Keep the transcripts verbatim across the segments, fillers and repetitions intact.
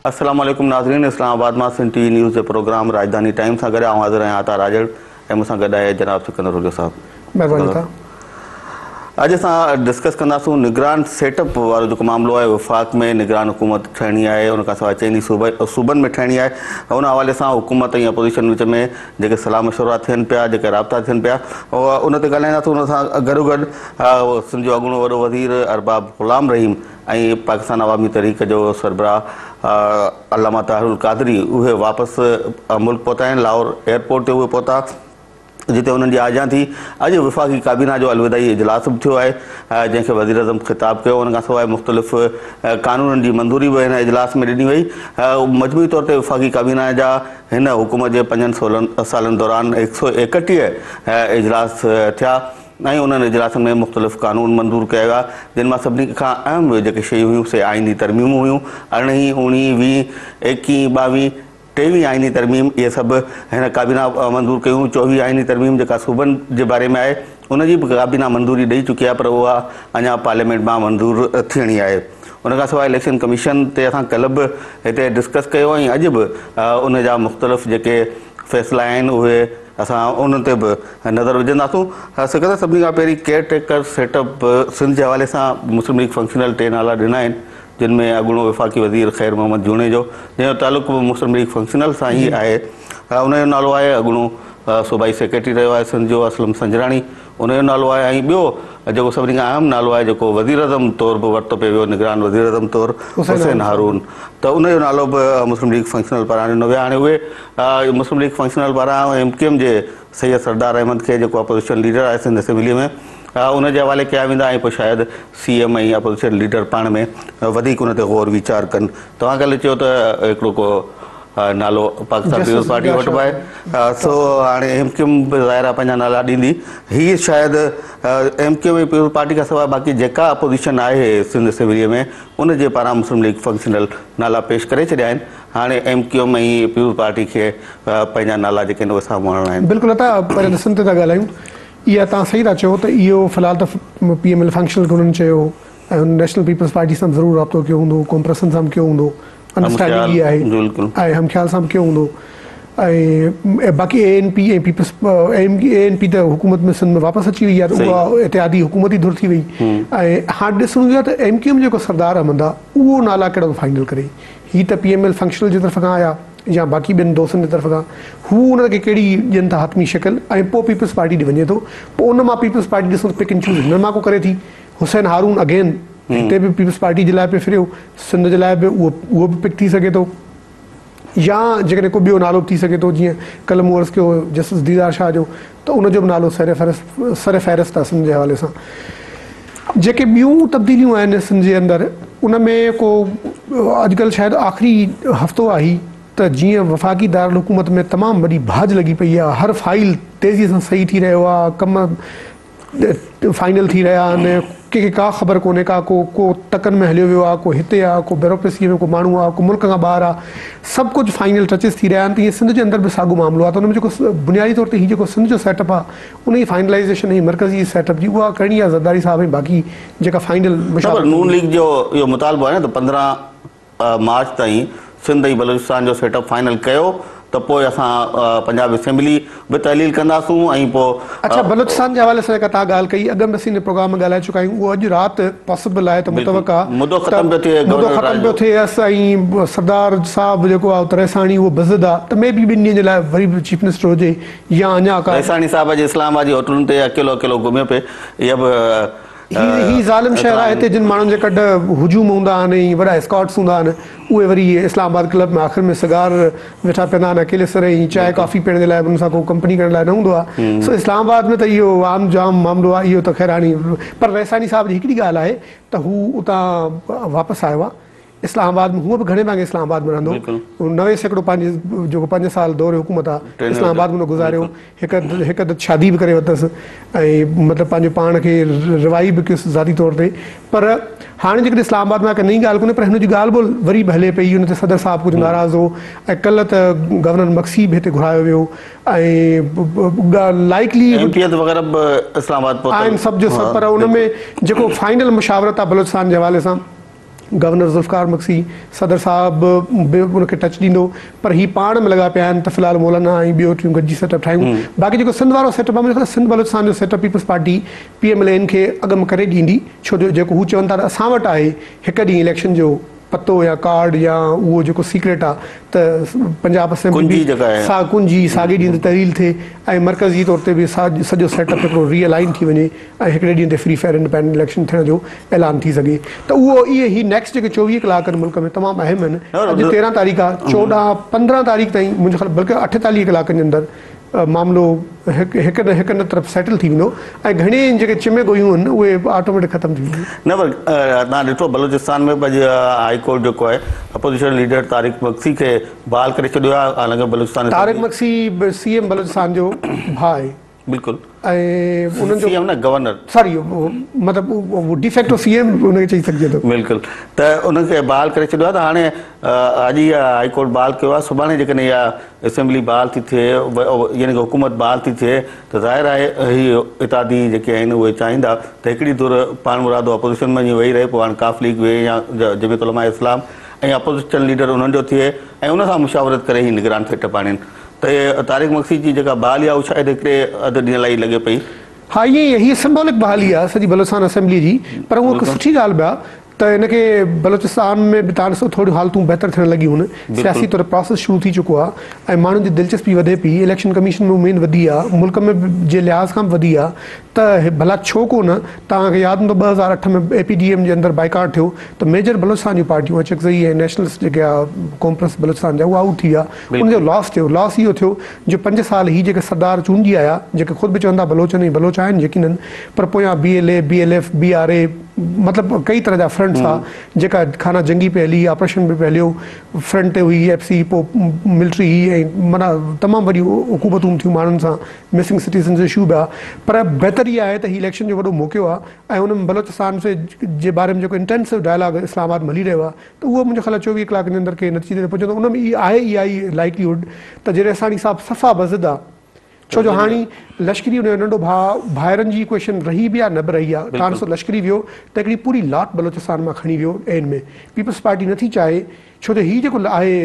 अस्सलाम वालेकुम नाज़रीन, इस्लामाबाद में सिंध टीवी न्यूज़ के प्रोग्राम राजधानी टाइम से गॾु हाज़िर आहियां आता राजड़ ऐं मूंसां गॾु आहे जनाब सिकंदर हुजो साहब। महिरबानी। अॼु असां डिस्कस कंदासूं निगरान सेटअप वारो जेको मामिलो आहे वफ़ाक़ में निगरान हुकूमत ठहणी आहे, उन खां सवाइ चइनी सूबे सूबनि में ठहणी आहे। उन हवाले सां हुकूमत ऐं अपोज़िशन विच में जेके सलाह मशवरा थियनि पिया, जेके राब्ता थियनि पिया, उन ते ॻाल्हाईंदासीं। उन सां गॾो गॾु सिंध जो अॻूणो वॾो वज़ीर अरबाब ग़ुलाम रहीम ऐं पाकिस्तान अवामी तहरीक जो सरबराह अल्लामा ताहिरुल क़ादरी उहे वापसि मुल्क पहुता आहिनि। लाहौर एयरपोर्ट ते उहे पहुता, जिते उन्हनि जी आजा थी। अॼु वफ़ाक़ी काबीना जो अलविदाई इजलास बि थियो आहे, जंहिंखे वज़ीर अज़म ख़िताब कयो। उन खां सवाइ मुख़्तलिफ़ क़ानूननि जी मंज़ूरी बि हिन इजलास में ॾिनी वई। मजमूई तौर ते वफ़ाक़ी काबीना जा हिन हुकूमत जे पंजनि सोलहनि सालनि दौरान हिकु सौ एकटीह इजलास थिया ऐं उन्हनि इजलासनि में मुख़्तलिफ़ क़ानून मंज़ूर कया विया, जिन मां सभिनी खां अहम जेके शयूं हुयूं से आइनी तरमीमूं हुयूं। अरिड़हीं उणिवीह वीह एकवीह ॿावीह टेवीह आइनी तरमीम इहे सभु हिन काबीना मंज़ूरु कयूं। चोवीह आइनी तरमीम जेका सूबनि जे बारे में आहे उनजी बि काबीना मंज़ूरी ॾेई चुकी आहे, पर उहा अञा पार्लियामेंट मां मंज़ूरु थियणी आहे। उन खां सवाइ इलेक्शन कमीशन ते असां कल्ह बि हिते डिस्कस कयो ऐं अॼु बि उन जा मुख़्तलिफ़ जेके फ़ैसिला आहिनि उहे असां उन ते बि नज़र विझंदासूं। सिकंदर, सभिनी खां पहिरीं केयर टेकर सेटअप सिंध जे हवाले सां मुस्लिम लीग फंक्शनल टे नाला ॾिना आहिनि, जिन में अॻूणो वफ़ाक़ी वज़ीर ख़ैर मोहम्मद जूणे जो, जंहिंजो तालुक़ु मुस्लिम लीग फंक्शनल सां ई आहे। उनजो नालो आहे अॻूणो सूबाई सेक्रेटरी रहियो आहे सिंध जो असलम संजराणी, उनजो नालो आहे। ऐं ॿियो जेको सभिनी खां अहम नालो आहे, जेको वज़ीर अज़म तौरु बि वरितो पियो वियो, निगरान वज़ीर अज़म तौरु हुसैन हारून, त उनजो नालो बि मुस्लिम लीग फंक्शनल पारां ॾिनो वियो। हाणे उहे मुस्लिम लीग फंक्शनल पारां एम क्यू एम जे सैयद सरदार अहमद खे, जेको अपोज़िशन लीडर आहे सिंध असेंबली में, उन जे हवाले कया वेंदा ऐं पोइ शायदि सी एम ऐं अपोज़िशन लीडर पाण में वधीक उन ते ग़ौर वीचार कनि। तव्हां कल्ह चयो त हिकिड़ो को नालो पाकिस्तान पीपल्स पार्टी वटि आहे, सो हाणे एम क्यू एम बि ज़ाहिर आहे पंहिंजा नाला ॾींदी। हीअ शायदि एम क्यू एम ऐं पीपल्स पार्टी खां सवाइ बाक़ी जेका अपोज़िशन आहे सिंध असेंबलीअ में उन जे पारां मुस्लिम लीग फंक्शनल नाला पेश करे छॾिया आहिनि। हाणे एम क्यू एम ऐं पीपल्स पार्टी खे पंहिंजा नाला जेके आहिनि उहे साम्हूं आणणा आहिनि। बिल्कुलु नथा पर सिंध ते था ॻाल्हायूं, इहा तव्हां सही था चओ त इहो फ़िलहाल त पी एम एल फंक्शनल हुननि चयो ऐं नेशनल पीपल्स पार्टी सां ज़रूरु राब्तो कयो हूंदो, कॉम्प्रेसन सां बि कयो हूंदो, अंडरस्टैंडिंग इहा आहे ऐं हमख़्याल सां बि कयो हूंदो। ऐं बाक़ी ए एन पी ऐं Peoples M A N P त हुकूमत में सिंध में वापसि अची वई आहे, त उहा इतिहादी हुकूमत ई धुर थी वई। ऐं हाणे ॾिसणो आहे त एम क्यू एम जेको सरदार अहमद आहे उहो नाला कहिड़ो फाइनल करे, हीअ त पी एम एल फंक्शनल जी तरफ़ खां आया या बाक़ी ॿियनि दोस्तनि जी तरफ़ खां, हू उनखे कहिड़ी ॾियनि था हतमी शिकिल ऐं पोइ पीपल्स पार्टी ॾे वञे थो। पोइ उन मां पीपल्स पार्टी ॾिसूं पिक एंड चूज़ हिन मां को करे थी। हुसैन हारून अगेन हिते बि पीपल्स पार्टी जे लाइ पियो फिरियो, सिंध जे लाइ बि उहो उहो बि पिक थी सघे थो, या जेकॾहिं को ॿियो नालो बि थी सघे थो। जीअं कल्ह मूं अर्ज़ु कयो जस्टिस दीदार शाह जो, त उनजो बि नालो सर फ़हरिस्त सर फ़हरिस्त आहे सिंध जे हवाले सां। जेके ॿियूं तब्दीलियूं आहिनि सिंध जे अंदरि, उन में को अॼुकल्ह शायदि आख़िरी हफ़्तो आहे त जीअं वफ़ाक़ी दारुल हुकूमत में तमामु वॾी भाॼ लॻी पई आहे, हर फाइल तेज़ीअ सां सही थी रहियो आहे, कम फाइनल थी रहिया आहिनि, कंहिंखे का ख़बर कोन्हे का को को तकनि में हलियो वियो आहे, को हिते आहे, को ब्यूरोक्रेसीअ में को माण्हू आहे, को मुल्क खां ॿाहिरि आहे, सभु कुझु फाइनल टचिस थी रहिया आहिनि। त ईअं सिंध जे अंदरि बि साॻियो मामिलो आहे। त उन में जेको बुनियादी तौर ते हीउ जेको सिंध जो सेटअप आहे उन जी फाइनलाइज़ेशन ऐं मर्कज़ी सेटअप जी उहा करणी आहे ज़रदारी साहब ऐं बाक़ी जेका फाइनल नून लीग जो इहो मुतालबो आहे न त पंद्रहं मार्च ताईं सिंध ऐं बलूचिस्तान जो सेटअप फाइनल कयो त पोइ असां पंजाब असेंबली बि तहलील कंदासूं ऐं पोइ। अच्छा, बलूचिस्तान जे हवाले सां जेका तव्हां ॻाल्हि कई, अॻु में असीं प्रोग्राम में ॻाल्हाए चुका आहियूं, उहो अॼु राति पॉसिबल आहे त मुतवक़ आहे मुदो ख़तम पियो थिए, मुदो ख़तम पियो थिएसि ऐं सरदार साहब जेको आहे तरेसाणी उहो बज़द आहे, त मे बी ॿिनि ॾींहंनि जे लाइ वरी बि चीफ मिनिस्टर हुजे या अञा का तरेसाणी साहब जे इस्लामाबाद जी होटलुनि ते अकेलो अकेलो घुमियो पिए। इहा बि ही ज़ालिम शहर आहे, हिते जिन माण्हुनि जे गॾु हुजूम हूंदा आहिनि ऐं वॾा स्कॉट्स हूंदा आहिनि, उहे वरी इस्लामाबाद क्लब में आख़िर में सिगार वेठा पीअंदा आहिनि अकेले सर ऐं चांहि कॉफ़ी पीअण जे लाइ उन सां को कंपनी करण लाइ न हूंदो आहे। सो इस्लामाबाद में त इहो आम जाम मामिलो आहे। इहो त ख़ैर हाणे पर वैसानी साहब जी हिकिड़ी ॻाल्हि आहे त हू उतां वापसि आयो आहे इस्लामाबाद में, हूअं बि घणे भाङे इस्लामाबाद में रहंदो, नवे सैकड़ो पंहिंजे जेको पंज साल दौरे हुकूमत आहे इस्लामाबाद में गुज़ारियो, हिकु हिकु त शादी बि करे वरितसि ऐं मतिलबु पंहिंजे पाण खे रिवाई बि कयुसि ज़ाती तौर ते। पर हाणे जेकॾहिं इस्लामाबाद में नई ॻाल्हि कोन्हे, पर हिन जी ॻाल्हि बि वरी बि हले पई। हुन ते सदर साहब कुझु नाराज़ हो ऐं कल्ह त गवर्नर मक्सी बि हिते घुरायो वियो ऐं लाइकली आहिनि सभु जो सभु। पर उन में जेको फाइनल मुशावरत आहे बलूचिस्तान जे हवाले सां गवर्नर ज़ुल्फ़िकार मक्सी सदर साहब बि उनखे टच ॾींदो, पर ही पाण में लॻा पिया आहिनि त फ़िलहालु मौलाना ऐं ॿियो टियूं गॾिजी सेटअप ठाहियूं। बाक़ी जेको सिंध वारो सेटअप आहे, मुंहिंजे ख़्याल सिंध बलूचिस्तान जो setup Peoples Party P M L N खे अॻु करे ॾींदी, छो जो जेको हू चवनि था त असां वटि आहे हिकु ॾींहुं इलेक्शन जो पतो या कार्ड या उहो जेको सीक्रेट आहे त पंजाब असेंबली सा कुंजी साॻे ॾींहं ते तहरील थिए ऐं मर्कज़ी तौर ते बि सॼो सेटअप हिकिड़ो रीअलाइन थी वञे ऐं हिकिड़े ॾींहं ते फ्री फेयर इंडिपेंडेंट इलेक्शन थियण जो ऐलान थी सघे। त उहो इहे ही नेक्स्ट जेके चोवीह कलाक आहिनि मुल्क में तमामु अहम आहिनि। अॼु तेरहं तारीख़ आहे, चोॾहं पंद्रहं तारीख़ ताईं मुंहिंजे ख़्याल बल्कि अठेतालीह कलाकनि जे अंदरि मामिलो हिकु हिकु न हिकु न तरफ़ सेटल थी वेंदो ऐं घणी जेके चिमे गोयूं आहिनि उहे ऑटोमेटिक ख़तमु थी वेंदियूं। न पर तव्हां ॾिठो बलूचिस्तान में अॼु हाई कोर्ट जेको आहे अपोजिशन लीडर तारिक मक्सी खे बहाल करे छॾियो आहे। हालांकि बलूचिस्तान तारिक मक्सी सी एम बलूचिस्तान जो भाउ आहे बिल्कुलु, ऐं उन्हनि जो न गवर्नर सॉरी मतिलबु डिफेक्टो सी एम उनखे चई सघिजे थो। बिल्कुलु, त उनखे बहाल करे छॾियो आहे। त हाणे अॼु इहा हाई कोर्ट बहाल कयो आहे, सुभाणे जेकॾहिं इहा असेंबली बहाल थी थिए यानी कि हुकूमत बहाल थी थिए त ज़ाहिर आहे हीअ इतादी जेके आहिनि उहे चाहींदा त हिकिड़ी धुर पाण मुरादो अपोज़िशन में जीअं वेही रहे, पोइ हाणे काफ़ लीग वेहे या जमीयत उलमा इस्लाम ऐं अपोज़िशन लीडर उन्हनि जो थिए ऐं उन सां मुशावरत करे ई निगरान सेटअप आणनि। त तारिक मक्सी जी जेका बहाली आहे उहा शायदि हिकिड़े अधु ॾींहं लाइ लॻे पई। हा, ईअं हीअ सिंबॉलिक बहाली आहे सॼी बलूचिस्तान असेंबली जी, पर उहा हिकु सुठी ॻाल्हि बि आहे त हिनखे बलूचिस्तान में बि तव्हां ॾिसो थोरियूं हालतूं बहितर थियण लॻियूं आहिनि, सियासी तौर प्रोसेस शुरू थी चुको आहे ऐं माण्हुनि जी दिलचस्पी वधे पई, इलेक्शन कमीशन में उमेद वधी आहे, मुल्क में जे लिहाज़ खां बि वधी आहे। त भला छो कोन, तव्हांखे यादि हूंदो ॿ हज़ार अठ में ए पी डी एम जे अंदरि बाइकाट थियो त मेजर बलूचिस्तान जूं पार्टियूं अचकज़ई ऐं नेशनलिस्ट जेके आहे कॉन्फ्रेंस बलूचिस्तान जा उहा आउट थी आहे, उनजो लॉस थियो। लॉस इहो थियो जो पंज साल ही जेके सरदार चूंडिजी आया जेके ख़ुदि बि चवंदा बलोचनि ऐं बलोच आहिनि यकीननि, पर पोयां B L A B L F B R A मतिलबु कई तरह जा फ्रंट्स आहे जेका खाना जंगी पे हली, ऑपरेशन बि पे हलियो, फ्रंट ते हुई एफ सी, पोइ मिलिट्री ऐं माना तमामु वॾियूं हुकूमतूं थियूं माण्हुनि सां, मिसिंग सिटीज़न जो इशू बि आहे। पर बहितर इहा आहे त हीउ इलेक्शन जो वॾो मौक़ो आहे ऐं उन में बलूचिस्तान से जे बारे में जेको इंटेंसिव डायलॉग इस्लामाबाद में हली रहियो आहे त उहो मुंहिंजे ख़्याल चोवीह कलाकनि जे अंदरि कंहिं नतीजे ते पहुचंदो। उन में इहा आहे इहा ई लाइकलीहुड त जॾहिं असांजी साहब सफ़ा बज़द आहे, छो जो हाणे लश्करी उन जो नंढो भाउ भाइरनि जी क्वेश्चन रही बि आहे न बि रही आहे। तव्हां ॾिसो लश्करी वियो त हिकिड़ी पूरी लॉट बलूचिस्तान मां खणी वियो एन में। पीपल्स पार्टी नथी चाहे, छो जो हीउ जेको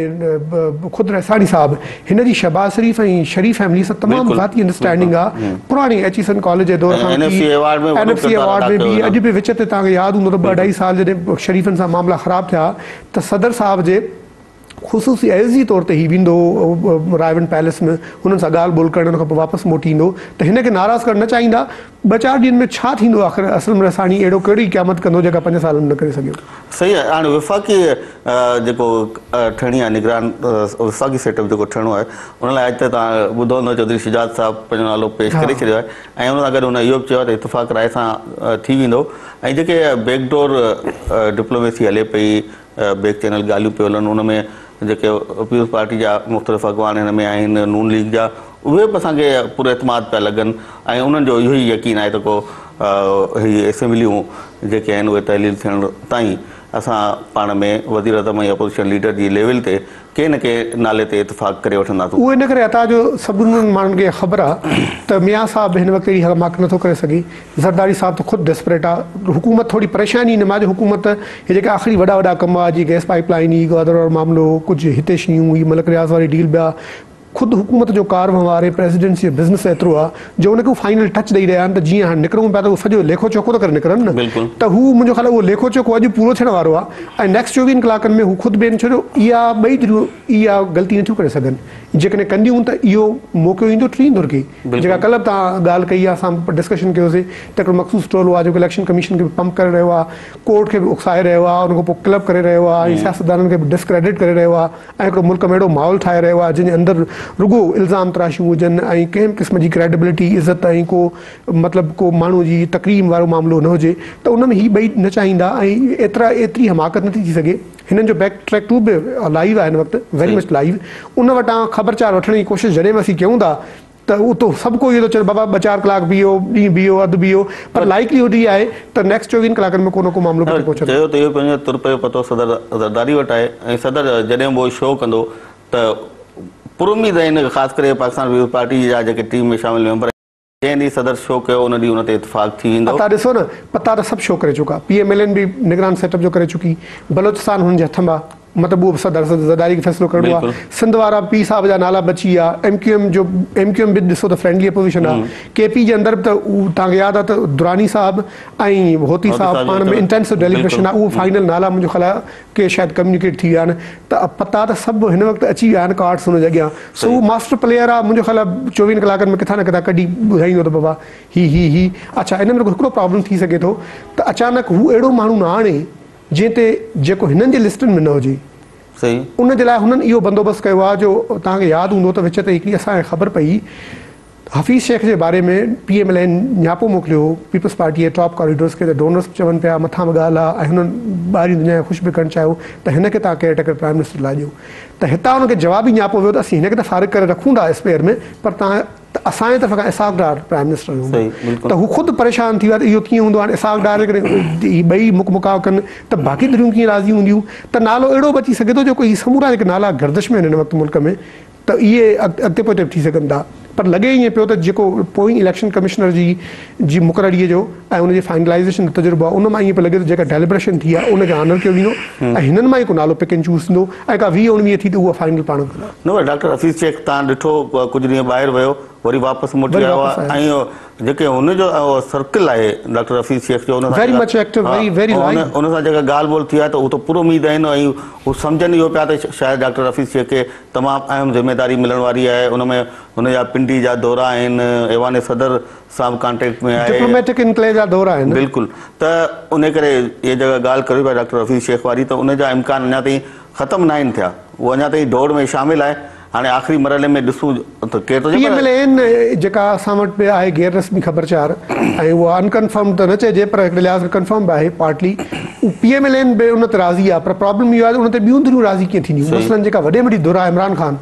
आहे ख़ुदि रहसानी साहिबु हिन जी शहबाज़ शरीफ़ ऐं शरीफ़ फैमिली सां तमामु ज़ाती अंडरस्टैंडिंग आहे, पुराणी एच ई सन कॉलेज जे दौर खां एन एफ सी अवार्ड में बि अॼु बि विच ते तव्हांखे यादि हूंदो त ॿ अढाई साल जॾहिं शरीफ़नि सां मामला ख़राब थिया त सदर साहिब जे ख़ुशूसी एज़ी तौर ते ही वेंदो रायवन पैलेस में हुननि सां ॻाल्हि ॿोल करण, उन खां पोइ वापसि मोटी ईंदो। त हिनखे नाराज़ करणु न चाहींदा। ॿ चारि ॾींहंनि में छा थींदो आख़िर असल में रसानी अहिड़ो कहिड़ी क़यामत कंदो जेका पंज सालनि में न करे सघियो। सही आहे। हाणे विफ़ाक़ी जेको ठहिणी आहे निगरान विफ़ाक़ी सेटअप जेको ठहिणो आहे उन लाइ अॼु त तव्हां ॿुधो हूंदो चौधरी शुजात साहिबु पंहिंजो नालो पेश करे छॾियो आहे ऐं उन सां गॾु हुन इहो बि चयो आहे त इतफ़ाक़ राय सां थी वेंदो ऐं जेके बैकडोर डिप्लोमेसी हले पई, बैक चैनल ॻाल्हियूं पियूं हलनि, उन में जेके पीपल्स पार्टी जा मुख़्तलिफ़ अॻवान हिन में आहिनि, नून लीग जा, उहे बि असांखे पूरो एतमाद पिया लॻनि ऐं उन्हनि जो इहो ई यकीन आहे त को हीअ असेंबलियूं जेके आहिनि उहे तहलील थियण ताईं असां पाण में वज़ीर अज़म ऐं अपोज़िशन लीडर जी लेवल ते कंहिं न कंहिं नाले ते इतफ़ाक़ करे वठंदासीं। उहो इन करे अता जो सभिनी माण्हुनि खे ख़बर आहे त मियां साहिबु हिन वक़्तु अहिड़ी हमाक नथो करे सघे, ज़रदारी साहिबु त ख़ुदि डेस्परेट आहे, हुकूमत थोरी परेशानी न मां हुकूमत हे जेके आख़िरी वॾा वॾा कम आहे जीअं गैस पाइप लाइन ई ग्वादर वारो मामिलो, कुझु हिते शयूं ही मलक रियाज़ वारी डील ॿिया, ख़ुदि हुकूमत जो कार वंवारे प्रेसिडेंसी जो बिज़नेस एतिरो आहे जो उनखे फाइनल टच ॾेई रहिया आहिनि त जीअं हाणे निकिरूं पिया त उहो सॼो लेखो चोखो थो करे निकिरनि न, त हू मुंहिंजो ख़्यालु उहो लेखो चोखो अॼु पूरो थियण वारो आहे ऐं नेक्स्ट चोवीहनि कलाकनि में हू ख़ुदि बि आहिनि, छो जो इहा ॿई धिरूं इहा ग़लती नथियूं करे सघनि। जेकॾहिं कंदियूं त इहो मौक़ो ईंदो टीं धुर खे, जेका कल्ह तव्हां ॻाल्हि कई आहे, असां डिस्कशन कयोसीं त हिकिड़ो मखसूस टोलो आहे जेको इलेक्शन कमीशन खे बि पंप करे रहियो आहे, कोर्ट खे बि उकसाए रहियो आहे, उन खां पोइ क्लब करे रहियो आहे ऐं सियासतदाननि खे बि डिस्क्रेडिट करे रहियो आहे ऐं हिकिड़ो मुल्क में अहिड़ो माहौल ठाहे रहियो आहे जंहिंजे अंदरि रुगो इल्ज़ाम तराशियूं हुजनि ऐं कंहिं क़िस्म जी क्रेडिबिलिटी इज़त ऐं को मतिलबु को माण्हू जी तकरीम वारो मामिलो न हुजे, त उन में हीअ ॿई न चाहींदा ऐं एतिरा एतिरी हमाकत नथी थी सघे। हिननि जो बैक ट्रैक टू बि लाइव आहे हिन वक़्तु, वेरी मच लाइव। उन वटां ख़बरचार वठण जी कोशिशि जॾहिं बि असीं कयूं था त उहो त सभु को इहो थो चए बाबा ॿ चारि कलाक बीहो, ॾींहुं बीहो, अधु बीहो, पर लाइकलीहुड इहा आहे त नेक्स्ट चोवीहनि कलाकनि में को न को मामिलो पहुचे। चयो त इहो पंहिंजो तुर पियो पतो सदर ज़रदारी वटि आहे ऐं सदर जॾहिं उहो शो कंदो त पुरुमीद आहिनि, ख़ासि करे पाकिस्तान पीपल्स पार्टी जा जेके टीम में शामिल मेंबर जंहिं ॾींहुं सदर शो कयो उन ॾींहुं उन ते इतफ़ाक़ थी वेंदो। पता ॾिसो न, पता त सभु शो करे चुका, पी एम एल एन बि निगरान सेटअप जो करे चुकी, बलोचिस्तान हुननि जे हथ में मतिलबु उहो सदर ज़रदारी खे फ़ैसिलो करिणो आहे, सिंध वारा पी साहब जा नाला बची विया, एम क्यू एम जो एम क्यू एम बि ॾिसो त फ्रेंडली अपोजिशन आहे, के पी जे अंदरि बि त उहो तव्हांखे यादि आहे त दुरानी साहब ऐं होती साहब पाण में इंटेंसिव डेलीब्रेशन आहे, उहो फाइनल नाला मुंहिंजो ख़्यालु आहे के शायदि कम्युनिकेट थी विया आहिनि, त पता त सभु हिन वक़्तु अची विया आहिनि कार्ड्स हुन जे अॻियां। सो उहो मास्टर प्लेयर आहे, मुंहिंजो ख़्यालु आहे चोवीहनि कलाकनि में किथां न किथां कढी ॿुधाईंदो त बाबा ही ही ही। अच्छा, हिन में हिकिड़ो प्रॉब्लम थी सघे थो त अचानक हू अहिड़ो माण्हू न आणे जंहिं ते जेको हिननि जे लिस्टनि में न हुजे, सही उन जे लाइ हुननि इहो बंदोबस्तु कयो आहे। जो तव्हांखे यादि हूंदो त विच ते हिकिड़ी असांखे ख़बर पई हफ़ीज़ शेख जे बारे में पी एम एल एन न्यापो मोकिलियो पीपल्स पार्टी जे टॉप कॉरिडोर्स खे, त डोनर्स चवनि पिया मथां बि ॻाल्हि आहे, ऐं हुननि ॿाहिरीं दुनिया खे ख़ुशि बि करणु चाहियो त हिनखे तव्हां केयरटेकर प्राइम मिनिस्टर लाइ ॾियो, त हितां हुनखे जवाबु ई न्यापो वियो त असीं हिनखे त फ़ारिग़ करे रखूं था स्पेयर में, पर तव्हां असांजे तरफ़ खां इसाक़ डार प्राइम मिनिस्टर हूंदो, त हू ख़ुदि परेशान थी विया त इहो कीअं हूंदो, हाणे इसाक़ डार करे ॿई मुक मुकाव कनि त बाक़ी धरियूं कीअं राज़ी हूंदियूं, त नालो अहिड़ो बची सघे थो जेको इहे समूरा जेके नाला गर्दिश में आहिनि हिन वक़्तु मुल्क में, त इहे अॻिते पोइ थी सघनि था। पर लॻे ईअं पियो त जेको पोइ इलेक्शन कमिश्नर जी जी मुक़ररीअ जो ऐं उनजी फाइनलाइज़ेशन तजुर्बो आहे, उन मां ईअं पियो लॻे त जेका डेलिब्रेशन थी आहे उनखे ऑनर कयो वेंदो ऐं हिननि मां ई को नालो पिक एंड चूज़ थींदो, ऐं का वीह उणिवीह थी त उहा फाइनल पाण कंदा। न डॉक्टर हफ़ीज़ शेख तव्हां ॾिठो कुझु ॾींहं ॿाहिरि वियो वरी वापसि मोटी आयो आहे, ऐं जेके हुनजो सर्कल आहे डॉक्टर हफ़ीज़ शेख जो उन सां जेका ॻाल्हि ॿोल थी आहे त उहो त पूरो उमेद आहिनि, ऐं हू सम्झनि इहो पिया त शायदि डॉक्टर हफ़ीज़ शेख खे तमामु अहम ज़िम्मेदारी मिलण वारी आहे, उनमें हुनजा पिंडी जा दौरा आहिनि, ऐवान सदर सां बि कॉन्टेक्ट में आहे, डिप्लोमेटिक इनक्लेव जा दौरा आहिनि, बिल्कुलु, त उन करे इहा जॻह ॻाल्हि करियो पिया डॉक्टर हफ़ीज़ शेख वारी, त उनजा इम्कान अञा ताईं ख़तमु न आहिनि थिया, उहो अञा ताईं दौड़ में शामिलु आहे। हाणे आख़िरी मरहले में ॾिसूं त केरु पी एम एल एन जेका असां वटि बि आहे गैर रस्मी ख़बरचार, ऐं उहा अनकन्फर्म त न चइजे पर हिकिड़े लिहाज़ में कंफर्म बि आहे partly, P M L N बि उन ते राज़ी आहे, पर प्रॉब्लम इहो आहे त उन ते ॿियूं धुरियूं राज़ी कीअं थींदियूं, मसलन जेका वॾे वॾी धुर आहे इमरान ख़ान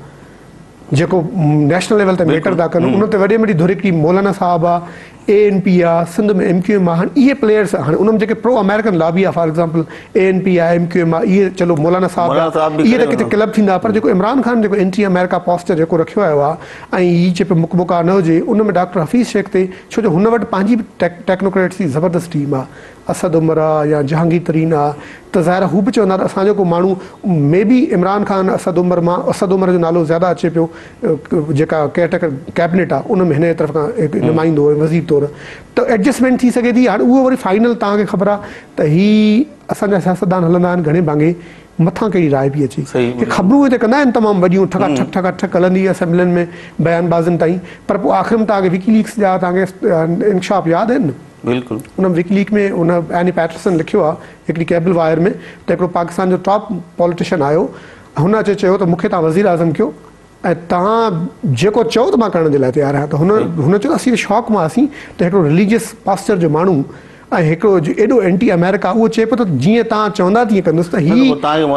जेको नेशनल लेवल ते मैटर था कनि, उन ते वॾे वॾी धुर हिकिड़ी मौलाना साहब आहे, ए एन पी आहे, सिंध में एम क्यू एम आहे, हाणे इहे प्लेयर्स हाणे उनमें जेके प्रो अमेरिकन लॉबी आहे, for example A N P आहे, एम क्यू एम आहे, इहे चलो मौलाना साहब इहे त किथे क्लब थींदा, पर जेको इमरान ख़ान जेको एंटी अमेरिका पोस्टर जेको रखियो आयो आहे ऐं हीअ चए पियो मुक मुका न हुजे, उन में डॉक्टर हफ़ीज़ शेख ते, छो जो हुन वटि पंहिंजी बि टेक टेक्नोक्रेट्स जी ज़बरदस्त टीम आहे, असद उमर आहे या जहांगीर तरीन आहे, त ज़ाहिर हू बि चवंदा त असांजो को माण्हू मे बी इमरान ख़ान असद उमर मां असद उमर जो नालो ज़्यादा अचे पियो, जेका केयरटेकर कैबिनेट आहे उन में हिन जे तरफ़ खां हिकु नुमाइंदो वज़ीर तौरु, त एडजस्टमेंट थी सघे थी। हाणे उहो वरी फाइनल तव्हांखे ख़बर आहे त हीअ असांजा सियासतदान हलंदा आहिनि घणे भाङे मथां कहिड़ी राय बि अचे, ख़बरूं हिते कंदा आहिनि तमामु वॾियूं ठका ठक ठका ठक हलंदी असेंबलियुनि में बयानबाज़नि ताईं, पर पोइ आख़िर में तव्हांखे विकीलीक्स जा तव्हांखे इंकशाफ यादि आहिनि न, बिल्कुलु उन विकीलीक में उन एनी पैटरसन लिखियो आहे हिकिड़ी केबल वायर में त हिकिड़ो पाकिस्तान जो टॉप पॉलिटिशियन आयो, हुन अचे चयो त मूंखे तव्हां वज़ीर आज़म कयो ऐं तव्हां जेको चओ त मां करण जे लाइ तयारु आहियां, त हुन हुन चयो असीं शौक़ मां असीं त हिकिड़ो रिलीजियस पास्चर जो माण्हू ऐं हिकिड़ो एॾो एंटी अमेरिका, उहो चए पियो त जीअं तव्हां चवंदा तीअं कंदुसि, त हीअ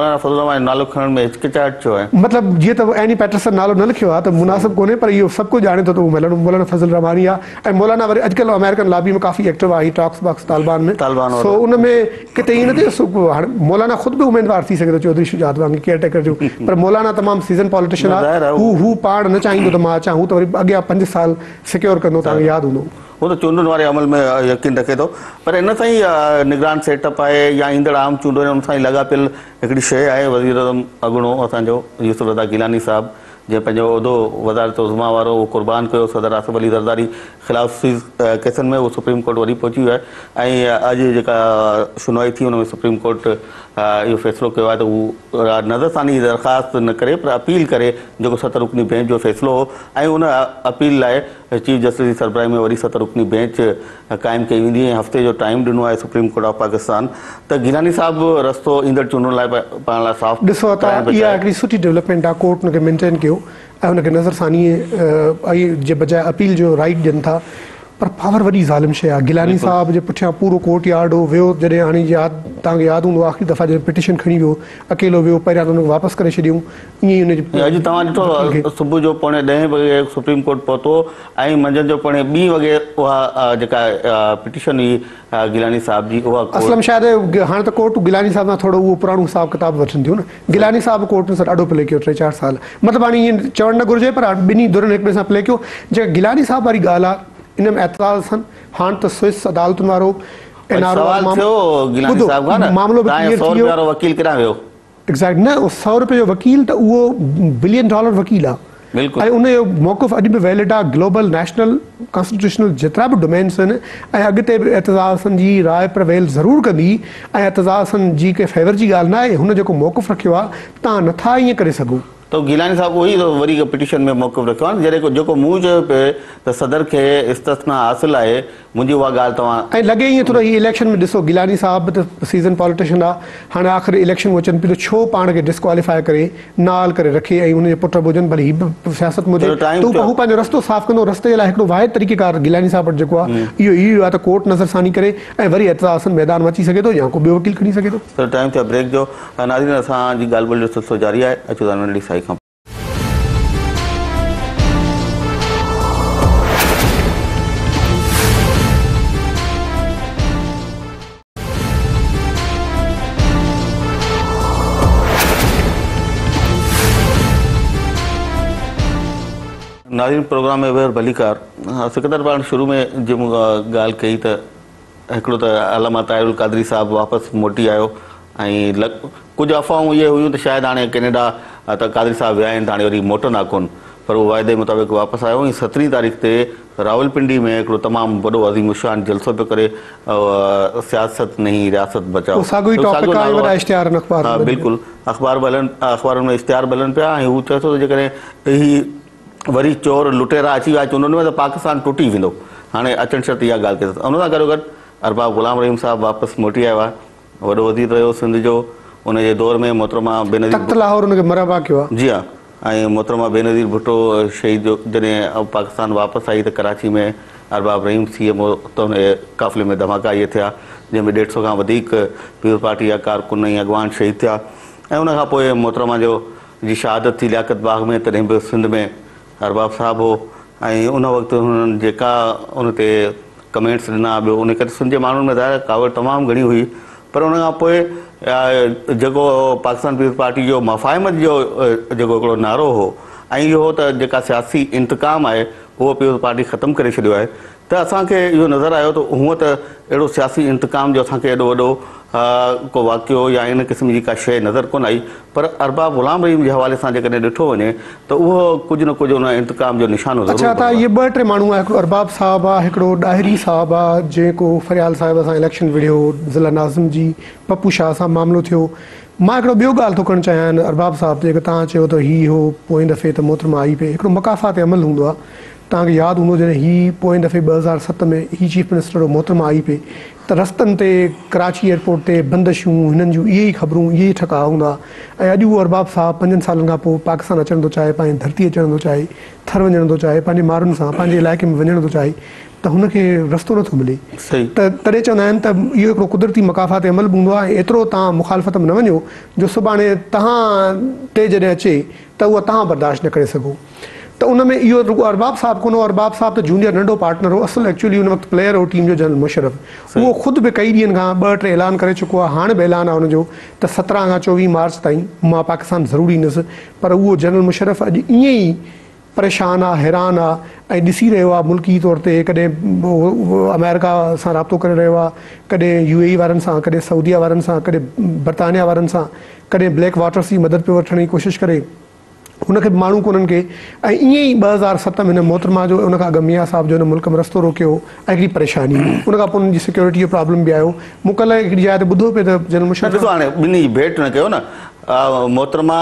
नालो खणण में हिचकिचाहट छो आहे, मतिलबु जीअं त एनी पैटरसन नालो न लिखियो आहे त मुनासिब कोन्हे, पर इहो सभु कुझु ॼाणे थो त उहो मौलाना फज़ल रहमानी आहे, ऐं मौलाना वरी अॼुकल्ह अमेरिकन लॉबी में काफ़ी एक्टिव आहे, टॉक्स बॉक्स तालिबान में, सो उन में किथे ईअं न थिए, हाणे मौलाना ख़ुदि बि उमेदवार थी सघे थो चौधरी शुजात वांगुरु केयरटेकर जो, पर मौलाना तमामु सीज़न पॉलिटिशियन आहे, हू हू पाण न चाहींदो त मां अचां, हू त वरी अॻियां पंज साल सिक्योर कंदो, तव्हांखे यादि हूंदो, वो तो चूंडुनि वारे अमल में यकीन रखे थो, पर इन सां ई निगरान सेटअप आहे या ईंदड़ आम चूंडूं आहिनि उन सां ई लॻापियल हिकिड़ी शइ आहे, वज़ीर आज़म अॻूणो असांजो यूसुफ रज़ा गिलानी साहब जंहिं पंहिंजो उहिदो वज़ारत उज़्मा वारो उहो क़ुर्बान कयो सदर आसिफ अली ज़रदारी ख़िलाफ़ केसनि में, उहो सुप्रीम कोर्ट वरी पहुची वियो आहे, ऐं अॼु जेका सुनवाई थी हुन में सुप्रीम कोर्ट इहो फ़ैसिलो कयो आहे त उहो नज़रसानी जी दरख़्वास्त न करे पर अपील करे जेको सत रुकनी बेंच जो फ़ैसिलो हो, ऐं उन अपील लाइ चीफ जस्टिस जी सरबराही में वरी सत रुकनी बेंच क़ाइमु कई वेंदी ऐं हफ़्ते जो टाइम ॾिनो आहे सुप्रीम कोर्ट ऑफ पाकिस्तान, त गिलानी साहिबु रस्तो ईंदड़ चूंडुनि लाइ पाण लाइ साफ़ ॾिसो त इहा हिकिड़ी सुठी डेवलपमेंट आहे, कोर्ट हुनखे मेंटेन कयो ऐं हुनखे नज़रसानी जे बजाए अपील जो राइट ॾियनि था, पर पावर वॾी ज़ालिम शइ आहे। गिलानी साहब जे पुठियां पूरो कोर्ट यार्ड हो, वियो जॾहिं हाणे यादि तव्हांखे यादि हूंदो आख़िरी दफ़ा जॾहिं पिटिशन खणी वियो अकेलो वियो, पहिरियां त हुनखे वापसि करे छॾियऊं, ईअं ई हुनजी अॼु तव्हां ॾिठो सुबुह जो पौणे ॾहें वॻे सुप्रीम कोर्ट पहुतो ऐं मंझंदि जो पौणे ॿीं वॻे उहा जेका पिटिशन हुई गिलानी साहब जी उहा असलम शायदि हाणे त कोर्ट गिलानी साहब सां थोरो उहो पुराणो हिसाब किताब वठनि थियूं न, गिलानी साहब कोर्ट सां ॾाढो प्ले कयो टे चारि साल, मतिलबु हाणे ईअं चवणु न घुरिजे पर ॿिन्ही धुरनि हिक ॿिए सां प्ले कयो। जेका गिलानी साहब वारी ॻाल्हि आहे इन में एतराज़ अथनि। हाणे त स्विस अदालतुनि वारो मामलो वकील किरां वियो एग्ज़ैक्ट न सौ रुपए जो वकील त उहो बिलियन डॉलर वकील आहे बिल्कुलु। ऐं उनजो मौक़िफ़ अॼु बि वैलिड आहे ग्लोबल नेशनल कॉन्स्टिट्यूशनल जेतिरा बि डोमेन्स आहिनि ऐं अॻिते बि एतज़ाज़नि जी राय प्रवेल ज़रूरु कंदी ऐं एतज़ाज़नि जी के फेवर जी ॻाल्हि न आहे। हुन जेको मौक़िफ़ रखियो आहे तव्हां नथा ईअं करे सघो। तो गिलानी साहब वही तो वरी पिटिशन में मौक़िफ़ रखियो आहे जॾहिं जेको मूं चयो पिए त सदर खे इस्तिस्ना हासिल आहे मुंहिंजी उहा ॻाल्हि तव्हां ऐं लॻे ईअं थोरो हीअ इलेक्शन में ॾिसो गिलानी साहब त सीज़न पॉलिटिशियन आहे। हाणे आख़िर इलेक्शन में अचनि पियो छो पाण खे डिस्क्वालीफाई करे नाल करे रखे ऐं हुनजे पुट बि हुजनि भले हीअ बि सियासत में हुजे त हू पंहिंजो रस्तो साफ़ कंदो। रस्ते जे लाइ हिकिड़ो वाहिद तरीक़ेकार गिलानी साहब वटि जेको आहे इहो इहो आहे त कोर्ट नज़रसानी करे ऐं वरी एतज़ाज़नि मैदान में अची सघे थो या को ॿियो वकील खणी सघे थो। त टाइम थियो ब्रेक जो। नाज़रीन असांजी ॻाल्हि ॿोली जो सिलसिलो जारी आहे। अचो था नंढड़ी साई खां नाज़रीन प्रोग्राम में वेर भलीकार सिकंदर पाण शुरू में जो ॻाल्हि कई त हिकिड़ो त अल्लामा ताहिरुल क़ादरी साहब वापसि मोटी आयो ऐं लग कुझु अफ़वाहूं इहे हुयूं त शायदि हाणे कैनेडा त क़ादरी साहब विया आहिनि त हाणे वरी मोटंदा कोन पर उहो वाइदे मुताबिक़ वापसि आयो ऐं सत्रहीं तारीख़ ते रावलपिंडी में हिकिड़ो तमामु वॾो अज़ीम शान जलसो पियो करे सियासत नहीं रियासत बचाओ हा बिल्कुलु अख़बार बि हलनि अख़बारुनि में इश्तिहार बि हलनि पिया ऐं हू चए थो त जेकॾहिं हीअ वरी चोर लुटेरा अची विया उन्हनि में त पाकिस्तान टुटी वेंदो। हाणे अचणु शर्त इहा ॻाल्हि कई उन सां गॾो गॾु अरबाब ग़ुलाम रहीम साहब वापसि मोटी आयो आहे। वॾो वज़ीर रहियो सिंध जो उनजे दौर में मोहतरमा बेनज़ीर लाहौर उनखे मरहबा कयो आहे जी हा ऐं मोहतरमा बेनज़ीर भुट्टो शहीद जो जॾहिं पाकिस्तान वापसि आई त कराची में Arbab Rahim C M O त हुन काफ़िले में धमाका इहे थिया जंहिंमें ॾेढ सौ खां वधीक पीपुल्स पार्टी जा कारकुन ऐं अॻवान शहीद थिया ऐं उनखां पोइ मोहतरमा जो जी शहादत थी लियाकत बाग में तॾहिं बि सिंध में अरबाब साहब हो ऐं उन वक़्तु हुननि जेका उन ते कमेंट्स ॾिना ॿियो उन करे सिंध जे माण्हुनि में ज़ाहिर कावड़ तमामु घणी हुई पर उन खां पोइ जेको पाकिस्तान पीपुल्स पार्टी जो मफ़ाहिमत जो जेको हिकिड़ो नारो हो ऐं इहो त जेका सियासी इंतकाम आहे उहो पीपुल्स पार्टी ख़तमु करे छॾियो आहे त असांखे इहो नज़र आयो त हूअं त अहिड़ो सियासी इंतकाम जो असांखे एॾो वॾो को वाक़ियो या इन क़िस्म जी का शइ नज़र कोन आई पर अरबाब ग़ुलाम रहीम जे हवाले सां जेकॾहिं ॾिठो वञे त उहो कुझु न कुझु उन इंतकाम जो निशानो अच्छा त इहे ॿ टे माण्हू आहे हिकिड़ो अरबाब साहब आहे हिकिड़ो ॾाहिरी साहब आहे जेको फरियाल साहिब सां इलेक्शन विढ़ियो ज़िला नाज़िम जी पप्पू शाह सां मामिलो थियो। मां हिकिड़ो ॿियो ॻाल्हि थो करणु चाहियां अरबाब साहब जेको तव्हां चयो त हीउ हो पोइ दफ़े त मोहतरमा आई पिए हिकिड़ो मकाफ़ात अमल हूंदो आहे। तव्हांखे यादि हूंदो जॾहिं हीअ पोइ दफ़े ॿ हज़ार सत में ही चीफ मिनिस्टर मोहतरमा आई पिए त रस्तनि ते कराची एयरपोर्ट ते बंदिशूं हिननि जूं इहे ई ख़बरूं इहे ई ठका हूंदा ऐं अॼु उहो अरबाब साहब पंजनि सालनि खां पोइ पाकिस्तान अचणु थो चाहे पंहिंजी धरती अचणु थो चाहे थर वञणु थो चाहे पंहिंजे माण्हुनि सां पंहिंजे इलाइक़े में वञणु थो चाहे त हुनखे रस्तो नथो मिले त तॾहिं चवंदा आहिनि त इहो हिकिड़ो कुदरती मकाफ़ात अमल बि हूंदो आहे एतिरो तव्हां मुखालफ़त में न वञो जो सुभाणे तव्हां ते जॾहिं अचे त उहा तव्हां बर्दाश्त न करे सघो त उन में इहो रुॻो अरबाब साहब कोन हो अरबाब साहब त जूनियर नंढो पार्टनर हो असुलु एक्चुअली हुन वक़्तु प्लेयर हो टीम जो जनरल मुशरफ उहो ख़ुदि बि कई ॾींहंनि खां ॿ टे ऐलान करे चुको आहे हाणे बि ऐलान आहे हुनजो त सत्रहं खां चोवीह मार्च ताईं मां पाकिस्तान ज़रूरु ईंदुसि पर उहो जनरल मुशरफ अॼु ईअं ई परेशान आहे हैरान आहे ऐं ॾिसी रहियो आहे मुल्की तौर ते कॾहिं अमेरिका सां राब्तो करे रहियो आहे कॾहिं यू ए ई वारनि सां कॾहिं सऊदीया वारनि सां कॾहिं बरतानिया वारनि सां कॾहिं ब्लैक वाटर्स जी मदद पियो वठण जी कोशिशि करे हुनखे माण्हू कोन्हनि खे ऐं ईअं ई ॿ हज़ार सत में हिन मोहतरमा जो उन खां अॻु मियां साहब जो हिन मुल्क में रस्तो रोकियो ऐं हिकिड़ी परेशानी उन खां पोइ हुनजी सिक्योरिटी जो प्रॉब्लम बि आयो मूं कल्ह हिकिड़ी जाइ ते ॿुधो पियो त जनरल मुशरफ ॾिसो हाणे ॿिन्ही भेट न कयो न मोहतरमा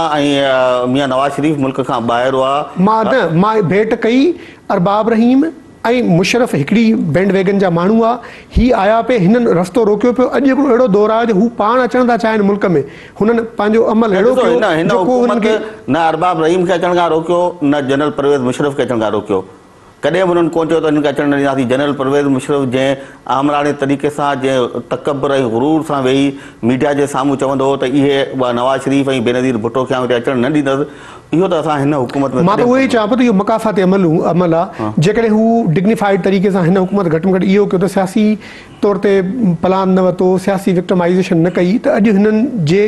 ऐं मियां नवाज़ शरीफ़ मुल्क खां ॿाहिरि हुआ मां न मां भेट कई अरबाब रहीम ऐं मुशरफ हिकिड़ी बैंड वैगन जा माण्हू आहे हीअ आया पिए हिननि रस्तो रोकियो पियो अॼु हिकिड़ो अहिड़ो दौरु आहे जो हू पाण अचणु था चाहिनि मुल्क में हुननि पंहिंजो अमल अहिड़ो न अरबाब रहीम खे अचण खां रोकियो न जनरल परवेज़ मुशरफ खे अचण खां रोकियो कॾहिं बि हुननि कोन चयो त हिननि खे अचणु न ॾींदासीं जनरल परवेज़ मुशरफ जंहिं आमराणे तरीक़े सां जंहिं तकबर ऐं गुरूर सां वेही मीडिया जे साम्हूं चवंदो हो त इहे नवाज़ शरीफ़ ऐं बेनज़ीर भुट्टो खे हिते अचणु न ॾींदसि इहो त असां हिन हुकूमत में मां त उहो ई चवां पियो त इहो मकाफ़ाती अमल अमल आहे जेकॾहिं हू डिग्निफाइड तरीक़े सां हिन हुकूमत घटि में घटि इहो कयो त सियासी तौर ते प्लान न वरितो, सियासी विक्टिमाइज़ेशन न कई, त अॼु हिननि जे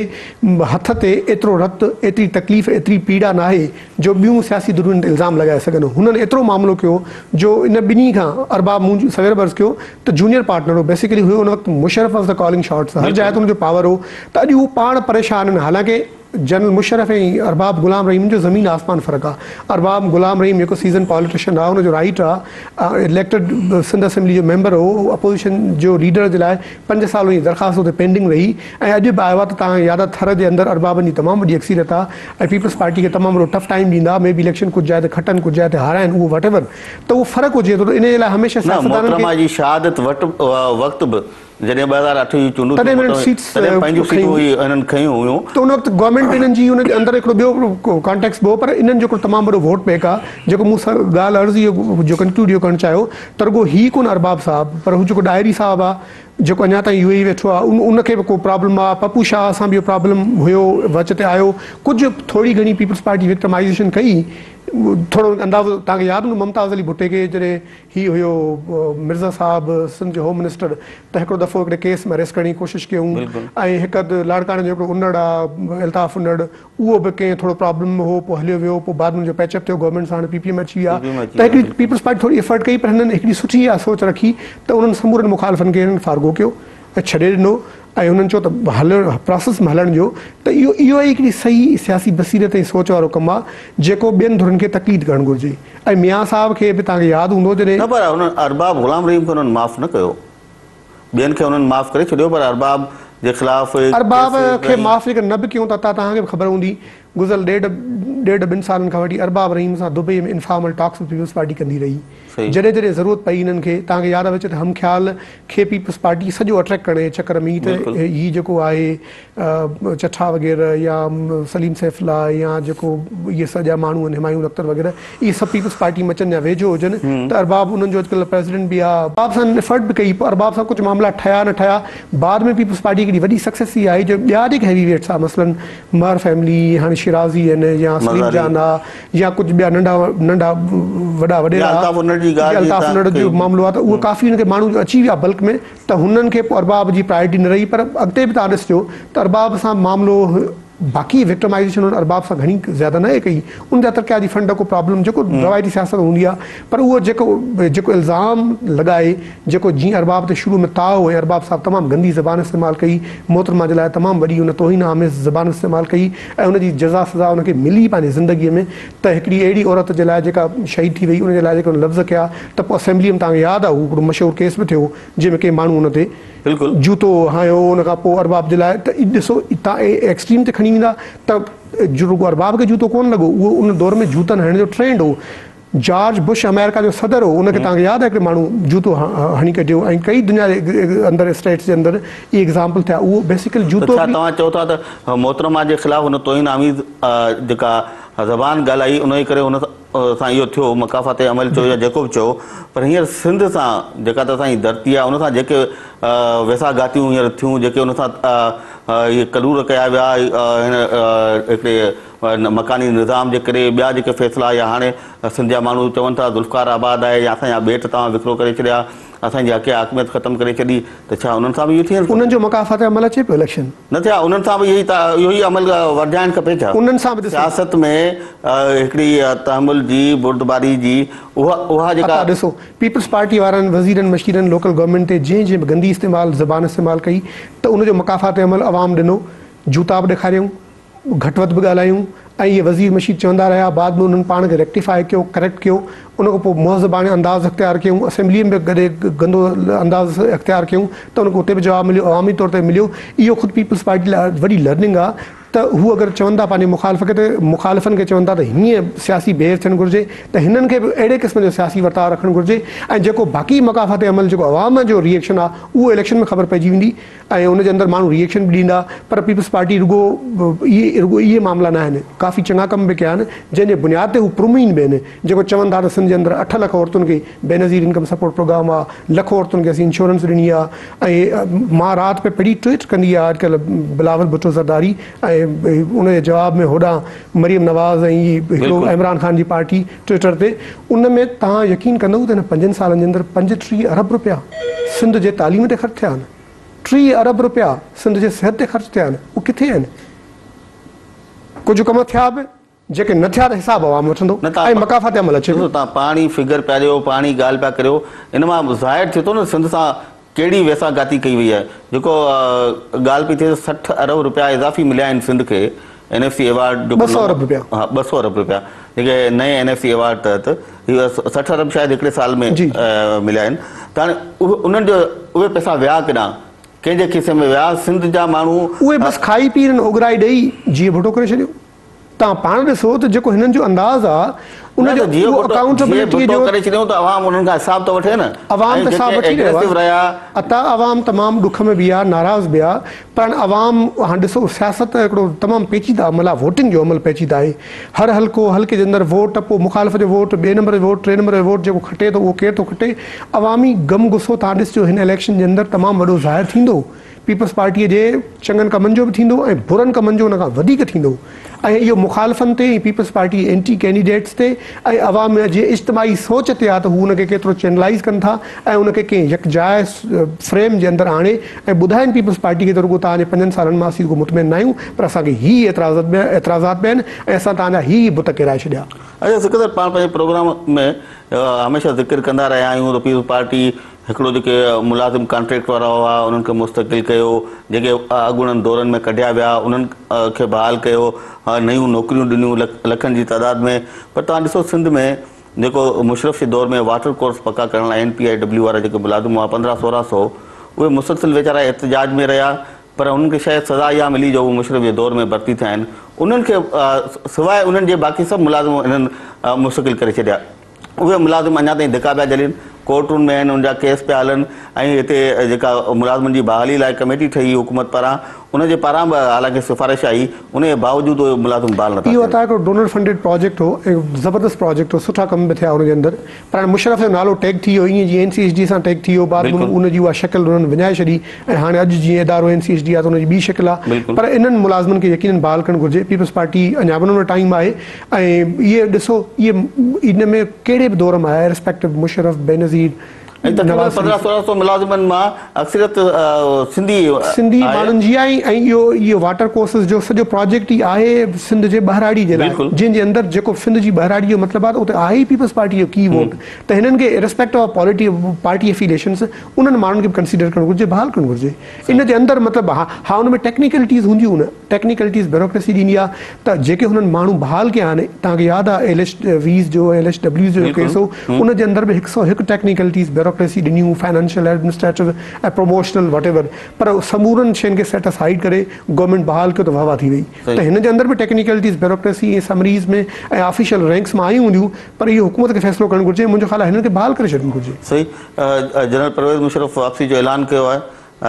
हथ ते एतिरो रत, एतिरी तकलीफ़, एतिरी पीड़ा न आहे जो ॿियूं सियासी धुरियुनि ते इल्ज़ाम लॻाए सघनि। हुननि एतिरो मामिलो कयो जो इन ॿिन्ही खां अरबाब मूं सवेर बर्स कयो त जूनियर पार्टनर हो, बेसिकली हुयो उन वक़्तु Musharraf was the calling shots, हर जाइ ते हुनजो पावर हो, त अॼु हू पाण परेशान आहिनि। हालांकि जनरल मुशर्रफ ऐं अरबाब गुलाम रहीम जो ज़मीन आसमान फ़र्क़ु आहे। अरबाब गुलाम रहीम जेको सीज़न पॉलिटिशियन आहे, हुनजो राइट आहे, इलेक्टेड सिंध असेंबली जो मेंबर हो, अपोज़िशन जो लीडर जे लाइ पंज साल हुई दरख़्वास्त हुते पेंडिंग रही ऐं अॼु बि आयो आहे त तव्हांखे यादि आहे थर जे अंदरि अरबाबनि जी तमामु वॾी अक्सीरियत आहे ऐं पीपल्स पार्टी खे तमामु वॾो टफ टाइम ॾींदा, मे बी इलेक्शन कुझु जाइ ते खटनि, कुझु जाइ ते हाराइनि, उहो वट एवर, त उहो फ़र्क़ु हुजे थो। इन जे लाइ हमेशह मोहतरमा जी शहादत वक़्तु बि जॾहिं ॿ हज़ार अठ जी चूंडूं पंहिंजूं सीटूं हिननि खयूं हुयूं त उन वक़्तु गवर्नमेंट इन्हनि जी उन जे अंदरि हिकिड़ो ॿियो कॉन्टेक्स्ट हो, पर इन्हनि जो हिकिड़ो तमामु वॾो वोट बैंक आहे जेको मूं सां ॻाल्हि अर्ज़ी जो कंक्लूड इहो करणु चाहियो त रुॻो ही कोन अरबाब साहब, पर हू जेको डायरी साहब आहे जेको अञा ताईं यू ए ई वेठो आहे, उन उनखे बि को प्रॉब्लम आहे, पप्पू शाह सां बि इहो प्रॉब्लम हुयो, वच ते आयो, कुझु थोरी घणी पीपल्स पार्टी विक्टिमाइज़ेशन कई, थोरो अंदाज़ो तव्हांखे यादि हूंदो मुमताज़ अली भुट्टे खे जॾहिं ही हुयो मिर्ज़ा साहब सिंध जो होम मिनिस्टर, त हिकिड़ो दफ़ो हिकिड़े केस में अरेस्ट करण जी कोशिशि कयूं ऐं हिकु अधु लाड़काणे जो हिकिड़ो उन्नड़ आहे अल्ताफ़ उन्नड़, उहो बि कंहिं थोरो प्रॉब्लम हो, पोइ हलियो वियो, पोइ बाद में जो पैचअप थियो गवर्नमेंट सां हाणे पी पी एम अची विया, त हिकिड़ी पीपल्स पार्टी थोरी एफर्ट कई, पर हिननि हिकिड़ी सुठी इहा सोच रखी त उन्हनि समूरनि मुखालफ़नि खे हिननि फारगो कयो ऐं छॾे ॾिनो ऐं हुननि चयो त हलणु प्रोसेस में हलण जो, त इहो इहो ई हिकिड़ी सही सियासी बसीरत ऐं सोच वारो कमु आहे जेको ॿियनि धुरनि खे तकलीफ़ करणु घुरिजे। ऐं मियां साहब खे बि तव्हांखे यादि हूंदो जॾहिं न, पर हुननि अरबाब गुलाम रहीम खे हुननि माफ़ु न कयो, ॿियनि खे हुननि माफ़ु करे छॾियो, पर अरबाब जे ख़िलाफ़ अरबाब खे माफ़ु जेकर न बि कयूं त तव्हांखे बि ख़बर हूंदी गुज़िरियल ॾेढ ॾेढ ॿिनि सालनि खां वठी अरबाब रहीम सां दुबई में इनफॉर्मल टॉक्स पीपल्स पार्टी कंदी रही, जॾहिं जॾहिं ज़रूरत पई हिननि खे, तव्हांखे यादि अचे त हम ख़्याल खे पीपल्स पार्टी सॼो अट्रैक्ट करण जे चकर में त हीअ जेको आहे चठा वग़ैरह या सलीम सैफुल्ला या जेको इहे सॼा माण्हू आहिनि हिमायूं अख्तर वग़ैरह, इहे सभु पीपल्स पार्टी में अचनि या वेझो हुजनि, त अरबाब उन्हनि जो अॼुकल्ह प्रेसिडेंट बि आहे, अरबाब सां एफर्ट बि कई, पोइ अरबाब सां कुझु मामला ठहिया न ठहिया, बाद में पीपल्स पार्टी हिकिड़ी वॾी सक्सेस ई आई जो ॿिया जेके हैवी वेट्स आहे, मसलन मर फैमिली, हाणे शिराज़ी आहिनि या सलीम जान आहे या कुझु ॿिया नंढा नंढा वॾा वॾेरा, अल्ताफ़ उन्नड़ जो मामिलो आहे, त उहो काफ़ी हुनखे माण्हू अची विया बल्क में, त हुननि खे पोइ अरबाब जी प्रायोरिटी न रही, पर अॻिते बि तव्हां ॾिसिजो त अरबाब सां मामिलो बाक़ी विक्टिमाइज़ेशन हुन अरबाब सां घणी ज़्यादा न आहे कई, उन जा तरक़ियाती फंड को प्रॉब्लम जेको रवायती सियासत हूंदी आहे, पर उहो जेको जेको इल्ज़ाम लॻाए जेको जीअं अरबाब ते शुरू में ताव हुओ, अरबाब साहब तमामु गंदी ज़बान इस्तेमालु कई, मोहतरमा जे लाइ तमामु वॾी हुन तोहीन आमेज़ ज़बान इस्तेमालु कई ऐं हुनजी जज़ा सज़ा हुनखे मिली पंहिंजी ज़िंदगीअ में, त हिकिड़ी अहिड़ी औरत जे लाइ जेका शहीद थी वई, उनजे लाइ जेके लफ़्ज़ कया, त पोइ असेंबली में तव्हांखे यादि आहे हू हिकिड़ो मशहूरु केस बि थियो जंहिंमें कंहिं माण्हू हुन ते बिल्कुलु जूतो हयो, उन खां पोइ अरबाब जे लाइ, त ॾिसो तव्हां एक्सट्रीम ते खणी वेंदा त रुॻो अरबाब खे जूतो कोन लॻो, उहो उन दौर में जूतनि हणण जो ट्रेंड हो। जॉर्ज बुश अमेरिका जो सदर हो, उनखे तव्हांखे यादि आहे हिकिड़े माण्हू जूतो हणी कढियो ऐं कई दुनिया जे अंदरि स्टेट्स जे अंदरि इहे एग्ज़ाम्पल थिया, उहो बेसिकली जूतो। तव्हां चओ था त मोहतरमा जे ख़िलाफ़ हुन तोहीन आमीज़ जेका ज़बान ॻाल्हाई उन जे करे हुन सां इहो थियो, मकाफ़ाती अमल चओ या जेको बि चओ, पर हींअर सिंध सां जेका त असांजी धरती आहे उन सां जेके वेसा गातियूं हींअर थियूं, जेके उन सां इहे कलूर कया विया हिन हिकिड़े मकानी निज़ाम जे करे, ॿिया जेके फ़ैसिला या हाणे सिंध जा माण्हू चवनि था ज़ुल्फ़कार आबाद आहे या असांजा ॿेट तव्हां विकिरो करे छॾिया, असांजी हक़ हाकमियत ख़तमु करे छॾी, त छा उन्हनि सां बि इहो थिए? उन्हनि जो मकाफ़ाती अमल अचे पियो इलेक्शन न थिया, उन्हनि सां बि इहो ई इहो ई अमल वधाइणु खपे छा? उन्हनि सां बि सियासत में हिकिड़ी तहमुल जी बुर्दबारी जी उहा उहा जेका ॾिसो पीपल्स पार्टी वारनि वज़ीरनि मशीरनि लोकल गवर्नमेंट ते जंहिं जंहिं गंदी इस्तेमालु ज़बान इस्तेमालु कई, त उनजो मकाफ़ाती अमल अवाम ॾिनो, जूता बि ॾेखारियूं, घटि वधि बि ॻाल्हायूं ऐं इहे वज़ीर मशीद चवंदा रहिया, बाद में उन्हनि पाण खे रेक्टिफाई कयो, करेक्ट कयो, उन खां पोइ मुहज़बाने अंदाज़ अख़्तियार कयूं, असेंबली में बि गॾे गंदो अंदाज़ अख़्तियार कयूं, त उनखे उते बि जवाबु मिलियो, अवामी तौर ते मिलियो। इहो ख़ुदि पीपल्स पार्टी लाइ वॾी लर्निंग आहे त हू अगरि चवनि था पंहिंजे मुखालिफ़ खे त मुखालिफ़नि खे चवनि था त हीअं सियासी बेर थियणु घुरिजे, त हिननि खे बि अहिड़े क़िस्म जो सियासी वर्ताव रखणु घुरिजे ऐं जेको बाक़ी मकाफ़ाती अमल जेको अवाम जो रिएक्शन आहे उहो इलेक्शन में ख़बर पइजी वेंदी ऐं उनजे अंदरि माण्हू रिएक्शन बि ॾींदा। पर पीपल्स पार्टी रुॻो इहे रुॻो इहे मामला न आहिनि, काफ़ी चङा कम बि कया आहिनि जंहिंजे बुनियाद ते हू प्रोमीन बि आहिनि, जेको चवनि था त सिंध जे अंदरि अठ लख औरतुनि खे बेनज़ीर इनकम सपोर्ट प्रोग्राम आहे, लख औरतुनि खे असीं इंश्योरेंस ॾिनी आहे ऐं मां राति पे पढ़ी ट्वीट कंदी आहे अॼुकल्ह बिलावल भुट्टो ज़रदारी ऐं ऐं उन जे जवाब में होॾां मरियम नवाज़ ऐं हिकिड़ो इमरान ख़ान जी पार्टी ट्विटर ते, उन में तव्हां यकीन कंदव त हिन पंजनि सालनि जे अंदरि पंजटीह अरब रुपया सिंध जे तालीम ते ख़र्च थिया आहिनि, टीह अरब रुपया सिंध जे सिहत ते ख़र्च थिया आहिनि। उहे किथे आहिनि? कुझु कम थिया बि जेके न थिया त हिसाब अवाम वठंदो ऐं मकाफ़ात अमल अचे थो। तव्हां पाणी फिगर पिया ॾियो, पाणी ॻाल्हि पिया करियो, इन मां ज़ाहिर थिए थो न सिंध सां कहिड़ी वेसागाती कई वई आहे। जेको ॻाल्हि पई थिए सठि अरब रुपया इज़ाफ़ी मिलिया आहिनि सिंध खे एन एफ सी अवार्ड, ॿ सौ अरब रुपया, हा ॿ सौ अरब रुपया जेके नए एन एफ सी अवार्ड तहत हीअ सठि अरब शायदि हिकिड़े साल में मिलिया आहिनि। त हाणे उन्हनि जो उहे पैसा विया केॾां, कंहिंजे खीसे में विया? सिंध जा माण्हू उहे बसि खाई पी उघराई ॾेई जीअं भुटो करे छॾियो। तव्हां पाण ॾिसो त जेको हिननि जो अंदाज़ आहे उनजो अकाउंटेबिलिटी जो करे छॾियूं त अवाम उन्हनि खां हिसाब थो वठे न। अवाम त हिसाब वठी रहियो आहे, अता अवाम तमामु ॾुख में बि आहे, नाराज़ बि आहे, पर अवाम हाणे ॾिसो सियासत हिकिड़ो तमामु पेचीदा अमल आहे, वोटिंग जो अमल पेचीदा आहे। हर हल्को हल्के जे अंदरि वोट, पोइ मुखालिफ़ जो वोट, ॿिए नंबर जो वोट, टे नंबर जो वोट जेको खटे थो उहो केरु थो खटे। अवामी गम गुस्सो तव्हां ॾिसिजो हिन इलेक्शन जे अंदरि तमामु वॾो ज़ाहिर थींदो। पीपल्स पार्टीअ जे चङनि कमनि जो बि थींदो ऐं बुरनि कमनि जो हुन खां वधीक थींदो। ऐं इहो मुखालिफ़नि ते ऐं पीपल्स पार्टी एंटी कैंडिडेट्स ते ऐं अवाम जे इज्तिमाही सोच ते आहे त हू हुनखे केतिरो चैनलाइज़ कनि था ऐं हुनखे कंहिं यकजाइ फ्रेम जे अंदरि आणे ऐं ॿुधाइनि पीपल्स पार्टी खे त रुॻो तव्हांजे पंजनि सालनि मां असीं रुॻो मुतमिन न आहियूं, पर असांखे हीअ एतिराज़ात बि एतिराज़ात बि आहिनि ऐं असां तव्हांजा हीअ बुत किराए छॾिया। अच्छा सिकंदर, पाण पंहिंजे प्रोग्राम में हमेशह ज़िक्र कंदा रहिया आहियूं त पीपल्स पार्टी हिकिड़ो जेके मुलाज़िम कॉन्ट्रेक्ट वारा हुआ उन्हनि खे मुस्तक़िल कयो, जेके अॻूणनि दौरनि में कढिया विया उन्हनि खे बहाल कयो, नयूं नौकरियूं ॾिनियूं लखनि जी तइदाद में। पर तव्हां ॾिसो सिंध में जेको मुशरफ जे दौर में वाटर कोर्स पका करण लाइ एन पी आई डब्ल्यू वारा जेके मुलाज़िम हुआ पंद्रहं सोरहं सौ, उहे मुसलसिल वीचारा एहतजाज में रहिया, पर उन्हनि खे शायदि सज़ा इहा मिली जो उहे मुशरफ जे दौर में भर्ती थिया आहिनि। उन्हनि खे सवाइ उन्हनि जे बाक़ी सभु मुलाज़िम हिननि मुस्तक़िल करे छॾिया। उहे मुलाज़िम अञा ताईं धिका पिया झलनि, कोर्टुनि में आहिनि, उनजा केस पिया हलनि ऐं हिते जेका मुलाज़िमनि जी बहाली लाइ कमेटी ठही हुकूमत पारां, उनजे पारां बि हालांकि सिफ़ारिश आई, उनजे बावजूदि उहे मुलाज़िम बहाल नथा। इहो त हिकिड़ो डोनर फंडेड प्रोजेक्ट हो ऐं ज़बरदस्त प्रोजेक्ट हो, सुठा कम बि थिया हुनजे अंदरि, पर हाणे मुशरफ जो नालो टैग थी वियो, ईअं जीअं एन सी एच डी सां टैग थी वियो, बाद में उनजी उहा शकिल उन्हनि विञाए छॾी ऐं हाणे अॼु जीअं इदारो एन सी एच डी आहे त उनजी ॿी शिकिल आहे। पर इन्हनि मुलाज़िमनि खे यकीनन बहाल करणु घुरिजे। पीपल्स पार्टी अञा बि उन टाइम आहे ऐं इहे ॾिसो इहे इन में कहिड़े बि दौर में आहे, रिस्पेक्टिव मुशरफ, बेनज़ीर, पंद्रहं सोरहं सौ मुलाज़िमनि मां अक्सरियत सिंधी सिंधी माण्हुनि जी आहे ऐं इहो इहो वाटर कोर्सिस जो सॼो प्रोजेक्ट ई आहे सिंध जे बहिराड़ी जे लाइ, जंहिंजे अंदरि जेको सिंध जी बहिराड़ी जो मतिलबु आहे त उते आहे ई पीपल्स पार्टी जो की वोट। त हिननि खे respect of political party affiliations उन्हनि माण्हुनि खे बि कंसीडर करणु घुरिजे, बहाल करणु घुरिजे। इन जे अंदरि मतिलबु हा हा हुन में टेक्निकलिटीज़ हूंदियूं न, टेक्निकलिटीज़ ब्यूरोक्रेसी ॾींदी आहे त जेके हुननि माण्हू बहाल कया आहिनि, तव्हांखे यादि आहे एल एच वीज़ जो एल एच डब्ल्यू जो केस हो, उन जे अंदरि बि हिकु सौ हिकु टेक्निकलिटीज़ ब्यूरोक्रेसी ॾिनियूं, फाइनेंशियल एडमिनिस्ट्रेटिव ऐं प्रमोशनल वट एवर, पर समूरनि शयुनि खे सेट असाइड करे गवर्नमेंट बहाल कयो त वाह वाह थी वई। त हिन जे अंदरि बि टेक्निकलिटीज़ ब्यूरोक्रेसी ऐं समरीज़ में ऐं ऑफिशियल रैंक्स में आयूं हूंदियूं, पर इहो हुकूमत खे फ़ैसिलो करणु घुरिजे। मुंहिंजो ख़्यालु आहे हिननि खे बहाल करे छॾणु घुरिजे। सही, जनरल परवेज़ मुशर्रफ वापसी जो ऐलान कयो आहे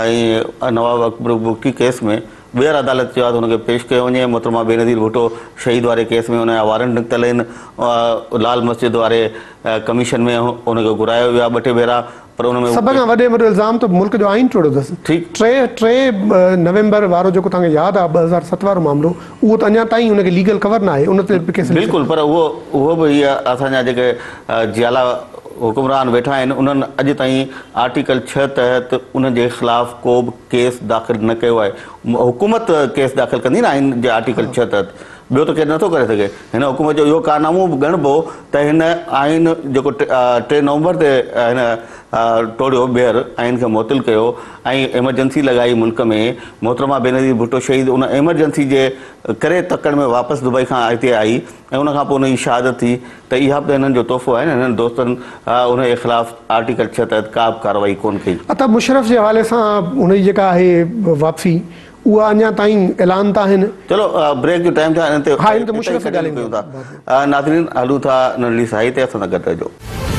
ऐं नवाब अकबर बुकी केस में ॿीहर अदालत चयो आहे त हुनखे पेश कयो वञे। मोहतरमा बेनज़ीर भुट्टो शहीद वारे केस में हुनजा वारंट निकितल आहिनि, लाल मस्जिद वारे कमीशन में हुनखे घुरायो वियो आहे ॿ टे भेरा, पर हुन में सभ खां वॾे वॾो इल्ज़ाम त मुल्क जो आइन टोड़ियो अथसि। टे टे नवंबर वारो जेको तव्हांखे यादि आहे ॿ हज़ार सत वारो मामिलो, उहो त अञा ताईं हुनखे लीगल कवर न आहे उन ते केस। बिल्कुलु, पर उहो उहो बि इहा असांजा जेके जियाला हुकुमरान वेठा आहिनि उन्हनि अॼु ताईं आर्टिकल छह तहत उनजे ख़िलाफ़ को बि केस दाख़िल न कयो आहे। हुकूमत केस दाख़िल कंदी न आइन जे आर्टिकल छह तहत, ॿियो त केरु नथो करे सघे। हिन हुकूमत जो इहो कारनामो बि ॻणिबो त हिन आइन जेको टे नवंबर ते हिन टोड़ियो, ॿीहर आइन खे मुअतल कयो ऐं एमरजेंसी लॻाई मुल्क में। मोहतरमा बेनज़ीर भुट्टो शहीद उन एमरजेंसी जे करे तकड़ में वापसि दुबई खां हिते आई ऐं उनखां पोइ उनजी शहादत थी, त इहा बि त हिननि जो तोहफ़ो आहे न। हिननि दोस्तनि उनजे ख़िलाफ़ आर्टिकल छह तहत का बि कार्रवाई कोन कई। अतः मुशर्रफ जे हवाले सां हुनजी जेका आहे वापसी उहा अञा ताईं ऐलान था आहिनि। चलो ब्रेक जो टाइम था, हिन ते हा हिन ते मुशर्रफ ॻाल्हायूं था। नाज़रीन हलूं था नंढड़ी साई ते, असां सां गॾु रहिजो।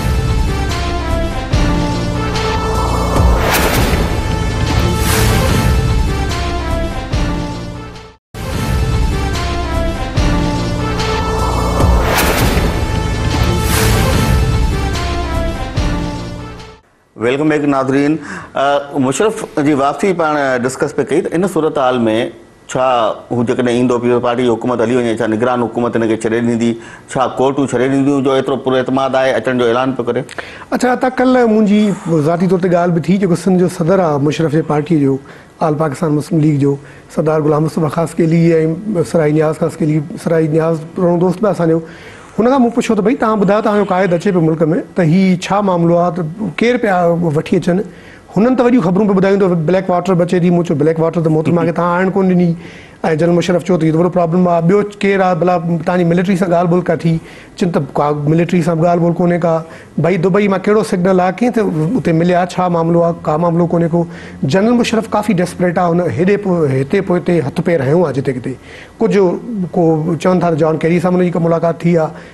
वेलकम बैक नाज़रीन। मुशर्रफ जी वापसी पाण डिस्कस पे कई त इन सूरत हाल में छा हू जेकॾहिं ईंदो पीपल्स पार्टी जी हुकूमत हली वञे छा निगरान हुकूमत हिनखे छॾे ॾींदी, छा कोर्टूं छॾे ॾींदियूं, जो एतिरो पूरो एतमाद आहे अचण जो ऐलान पियो करे? अच्छा, त कल्ह मुंहिंजी ज़ाती तौर ते ॻाल्हि बि थी, जेको सिंध जो सदर आहे मुशरफ जे पार्टीअ जो, आल पाकिस्तान मुस्लिम लीग जो सरदार गुलाम मुस्तफ़ा ख़ासि केली ऐं सराई न्याज़ ख़ासि केली, सराई न्याज़ पुराणो दोस्त बि असांजो, हुन खां मूं पुछियो त भई तव्हां ॿुधायो तव्हांजो क़ाइद अचे पियो मुल्क में त हीउ छा मामिलो आहे, त केरु पिया वठी अचनि? हुननि त वॾियूं ख़बरूं पिया ॿुधायूं त ब्लैक वाटर बि अचे थी। मूं चयो ब्लैक वाटर त मोहतरमा खे तव्हां आणणु कोन ॾिनी, ऐं जनरल मुशरफ चयो त इहो त वॾो प्रॉब्लम आहे। ॿियो केरु आहे भला तव्हांजी मिलिट्री सां ॻाल्हि ॿोल का थी? चिन त का मिलिट्री सां ॻाल्हि ॿोल कोन्हे का। भई दुबई मां कहिड़ो सिग्नल आहे, कीअं त उते मिलिया, छा मामिलो आहे, का मामिलो कोन्हे को। जनरल मुशरफ काफ़ी डेस्परेट आहे, हुन हेॾे पोइ हिते पोइ हिते हथु पेर हयो आहे जिते किथे। कुझु को चवनि था त जॉन कैरी सां हुनजी का मुलाक़ात थी आहे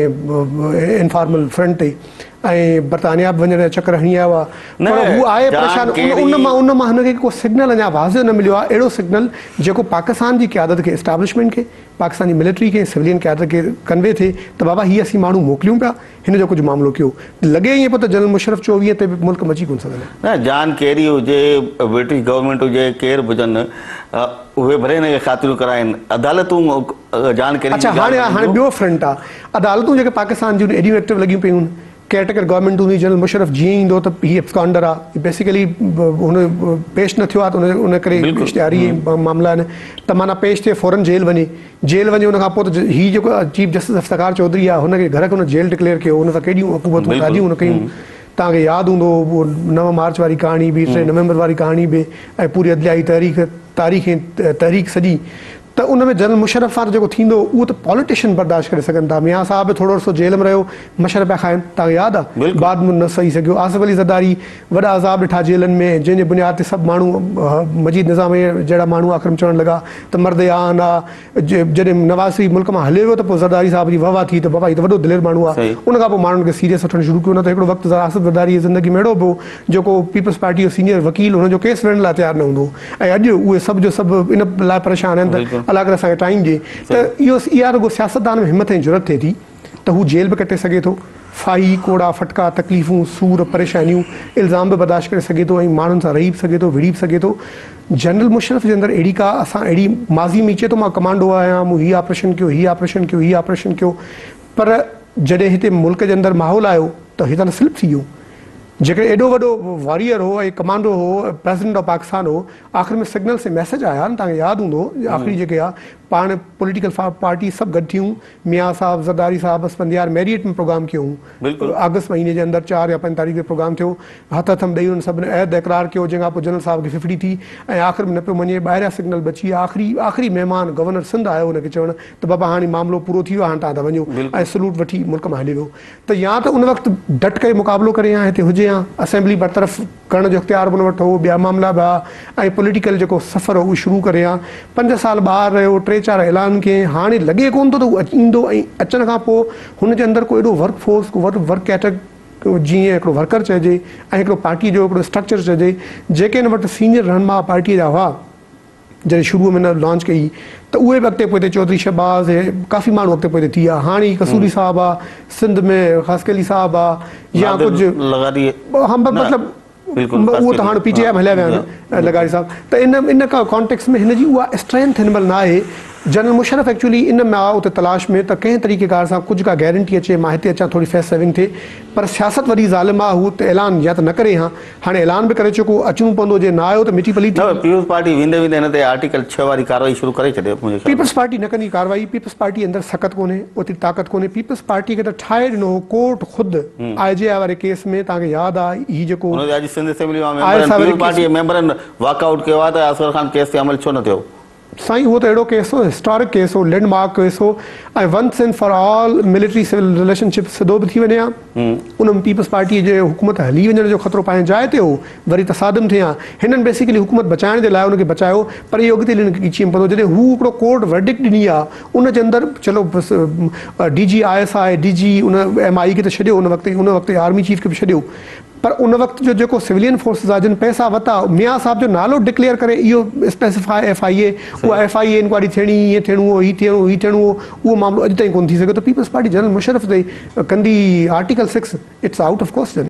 कंहिं इनफॉर्मल फ्रंट ते, ऐं बरतानिया बि वञण जो चकर हणी आयो आहे, पर हू आहे परेशान। उन मां उन मां हिनखे को सिग्नल अञा वाज़िह न मिलियो आहे, अहिड़ो सिग्नल जेको पाकिस्तान जी क़यादत खे, एस्टेब्लिशमेंट खे, पाकिस्तान जी मिलिट्री खे, सिविलियन क़यादत खे कन्वे थिए त बाबा हीअ असीं माण्हू मोकिलियूं पिया, हिन जो कुझु मामिलो कयो। लॻे ईअं पियो त जनरल मुशरफ चोवीह ते बि मुल्क मची कोन सघंदा। न जॉन कैरी हुजे, ब्रिटिश गवर्नमेंट हुजे, केरु बि हुजनि, उहे भले हिनखे ख़ातिरियूं कराइनि। अदालतूं जॉन कैरी, अच्छा हाणे हाणे ॿियो फ्रंट आहे, अदालतूं जेके पाकिस्तान जूं एॾियूं एक्टिव लॻियूं पियूं आहिनि, केयरटेकर गवर्नमेंट हूंदी, जनरल मुशरफ जीअं ईंदो त हीअ एब्सकॉन्डर आहे, बेसिकली हुन पेश न थियो आहे त उन उन करे इश्तिहारी मामला आहिनि, त माना पेश थिए फ़ौरन जेल वञे, जेल वञे उन खां पोइ त हीअ जेको चीफ जस्टिस इफ्तिकार चौधरी आहे, हुनखे घर खे हुन जेल डिक्लेयर कयो, हुन सां केॾियूं हुकूमतूं ॻाल्हियूं हुन कयूं। तव्हांखे यादि हूंदो उहो नव मार्च वारी कहाणी बि, टे नवंबर वारी कहाणी बि, ऐं पूरी अदलियाई तहरीक तारीख़ तहरीक सॼी। त उन में जनरल मुशरफ सां जेको थींदो उहो त पॉलिटिशियन बर्दाश्त करे सघनि था। मियां साहब थोरो सो जेल में रहियो, मशर पिया खाइनि, तव्हांखे यादि आहे, बाद में न सही सघियो। आसिफ अली ज़रदारी वॾा अज़ाब ॾिठा जेलनि में, जंहिंजे बुनियाद ते सभु माण्हू मजीद निज़ाम जहिड़ा माण्हू आख़िर चवणु लॻा त मर्द आन आहे। जॾहिं नवाज़ शरीफ़ मुल्क मां हले वियो त पोइ ज़रदारी साहब जी वाह थी त बाबा हीउ त वॾो दिलेर माण्हू आहे। उन खां पोइ माण्हुनि खे सीरियस वठणु शुरू कयो। न त हिकिड़ो वक़्तु आसिफ ज़रदारी जी ज़िंदगी में अहिड़ो पियो जेको पीपल्स पार्टी जो सीनियर वकील हुनजो केस विढ़ण लाइ तयारु न हूंदो, ऐं अॼु उहे सभु जो सभु इन लाइ परेशान आहिनि त अलाह करे असांखे टाइम त इहो इहा रुगो सियासतदान में हिमत ऐं ज़रूरत थिए थी त हू जेल बि कटे सघे थो, फाही कोड़ा फटका तकलीफ़ूं सूर परेशानियूं इल्ज़ाम बि बर्दाश्त करे सघे थो, ऐं माण्हुनि सां रही बि सघे थो, विड़ी बि सघे थो। जनरल मुशरफ जे अंदरि अहिड़ी का असां अहिड़ी माज़ी में अचे थो मां कमांडो आहियां, मूं हीउ ऑपरेशन कयो, हीउ ऑपरेशन कयो, हीउ ऑपरेशन कयो, पर जॾहिं हिते मुल्क जे अंदरि माहौल आयो त हितां स्लिप थी वियो। जेके एॾो वॾो वॉरियर हो ऐं कमांडो हो, प्रेसिडेंट ऑफ पाकिस्तान हो, आख़िर में सिग्नल से मैसेज आया न, तव्हांखे यादि हूंदो आख़िरी जेके आहे पाण पॉलिटिकल पार्टी सभु गॾु थियूं, मियां साहब ज़रदारी साहब स्पंदियार मैरियट में प्रोग्राम कयूं, अगस्त महीने जे अंदरि चारि या पंज तारीख़ ते प्रोग्राम थियो, हथ हथ में ॾेई हुन सभिनी अहद इक़रार कयो, जंहिंखां पोइ जनरल साहब खे फिफड़ी थी, ऐं आख़िर में न पियो मञे, ॿाहिरियां सिग्नल बची, आख़िरी आख़िरी महिमान गवर्नर सिंध आयो हुनखे चवणु त बाबा हाणे मामिलो पूरो थी वियो आहे, हाणे तव्हां त वञो, ऐं सलूट वठी मुल्क मां हली वियो। त या त उन वक़्तु डट करे मुक़ाबिलो करे या हिते हुजे, या असेंबली बरतरफ़ करण जो इख़्तियार बि न वठो, ॿिया मामला बि आहे, ऐं पॉलिटिकल जेको सफ़र हो उहो शुरू करे, या पंज साल ॿाहिरि रहियो, टे चारि ऐलान कयईं, हाणे लॻे कोन थो त उहो ईंदो, ऐं अचण खां पोइ हुनजे अंदरि को एॾो वर्क फोर्स, को वर्क वर्क कैटर जीअं हिकिड़ो वर्कर चइजे, ऐं हिकिड़ो पार्टी जो हिकिड़ो स्ट्रक्चर चइजे, जेके हिन वटि सीनियर रहनुमा पार्टीअ जा हुआ जॾहिं शुरूअ में न लॉन्च कई, त उहे बि अॻिते पोइ चौधरी शहबाज़ काफ़ी माण्हू अॻिते पोइ थी विया। हाणे कसूरी साहब आहे, सिंध में ख़ासि अली साहब आहे, या कुझु मतिलबु उहो त हाणे पीटीआई में हलिया विया आहिनि लगारी साहब। त इन इन का कॉन्टेक्स्ट में हिनजी उहा स्ट्रेंथ हिन महिल न आहे। जनरल मुशरफ एक्चुअली इन में आहे उते तलाश में त कंहिं तरीक़ेकार सां कुझु का गारंटी अचे, मां हिते अचां, थोरी फेस सेविंग थिए, पर सियासत वरी ज़ालिम आहे, हू त ऐलान या त न करे, हा हाणे ऐलान बि करे चुको, अचणो पवंदो, जे न आयो त मिटी पली। पीपल्स पार्टी वेंदे वेंदे हिन ते आर्टिकल छह वारी कार्रवाई शुरू करे छॾे। पीपल्स पार्टी न कंदी कार्रवाई, पीपल्स पार्टी अंदरि सख़्त कोन्हे, ओतिरी ताक़त कोन्हे। पीपल्स पार्टी खे त ठाहे ॾिनो कोर्ट ख़ुदि आई जे आई वारे केस में, तव्हांखे यादि आहे हीउ जेको वॉकआउट कयो आहे त असगर खान केस ते अमल छो न थियो? साईं उहो त अहिड़ो केस हो, हिस्टोरिक केस हो, लैंडमार्क केस हो, ऐं once and for all military civil relationship सिधो बि थी वञे हा। उन में पीपल्स पार्टीअ जे हुकूमत हली वञण जो ख़तरो पंहिंजे जाइ ते हो, वरी तसादम थिया, हिननि बेसिकली हुकूमत बचाइण जे लाइ उनखे बचायो, पर इहो अॻिते हिनखे कीचीम पवंदो। जॾहिं हू हिकिड़ो कोर्ट वर्डिक्ट ॾिनी आहे, उनजे अंदरि चलो D G I S I D G उन एम आई खे त छॾियो, उन वक़्तु उन वक़्तु आर्मी चीफ खे बि छॾियो, पर उन वक़्त जो जेको सिविलियन फोर्सिस आहे जिन पैसा वरिता मियां साहब जो नालो डिक्लेयर करे इहो स्पेसिफाई एफ आई ए उहा एफ आई ए इंक्वायरी थियणी ईअं थियणो हो हीअ थियणो हीअ थियणो हो उहो मामिलो अॼु ताईं कोन थी सघे त पीपल्स पार्टी जनरल मुशर्रफ ते कंदी article six it's out of question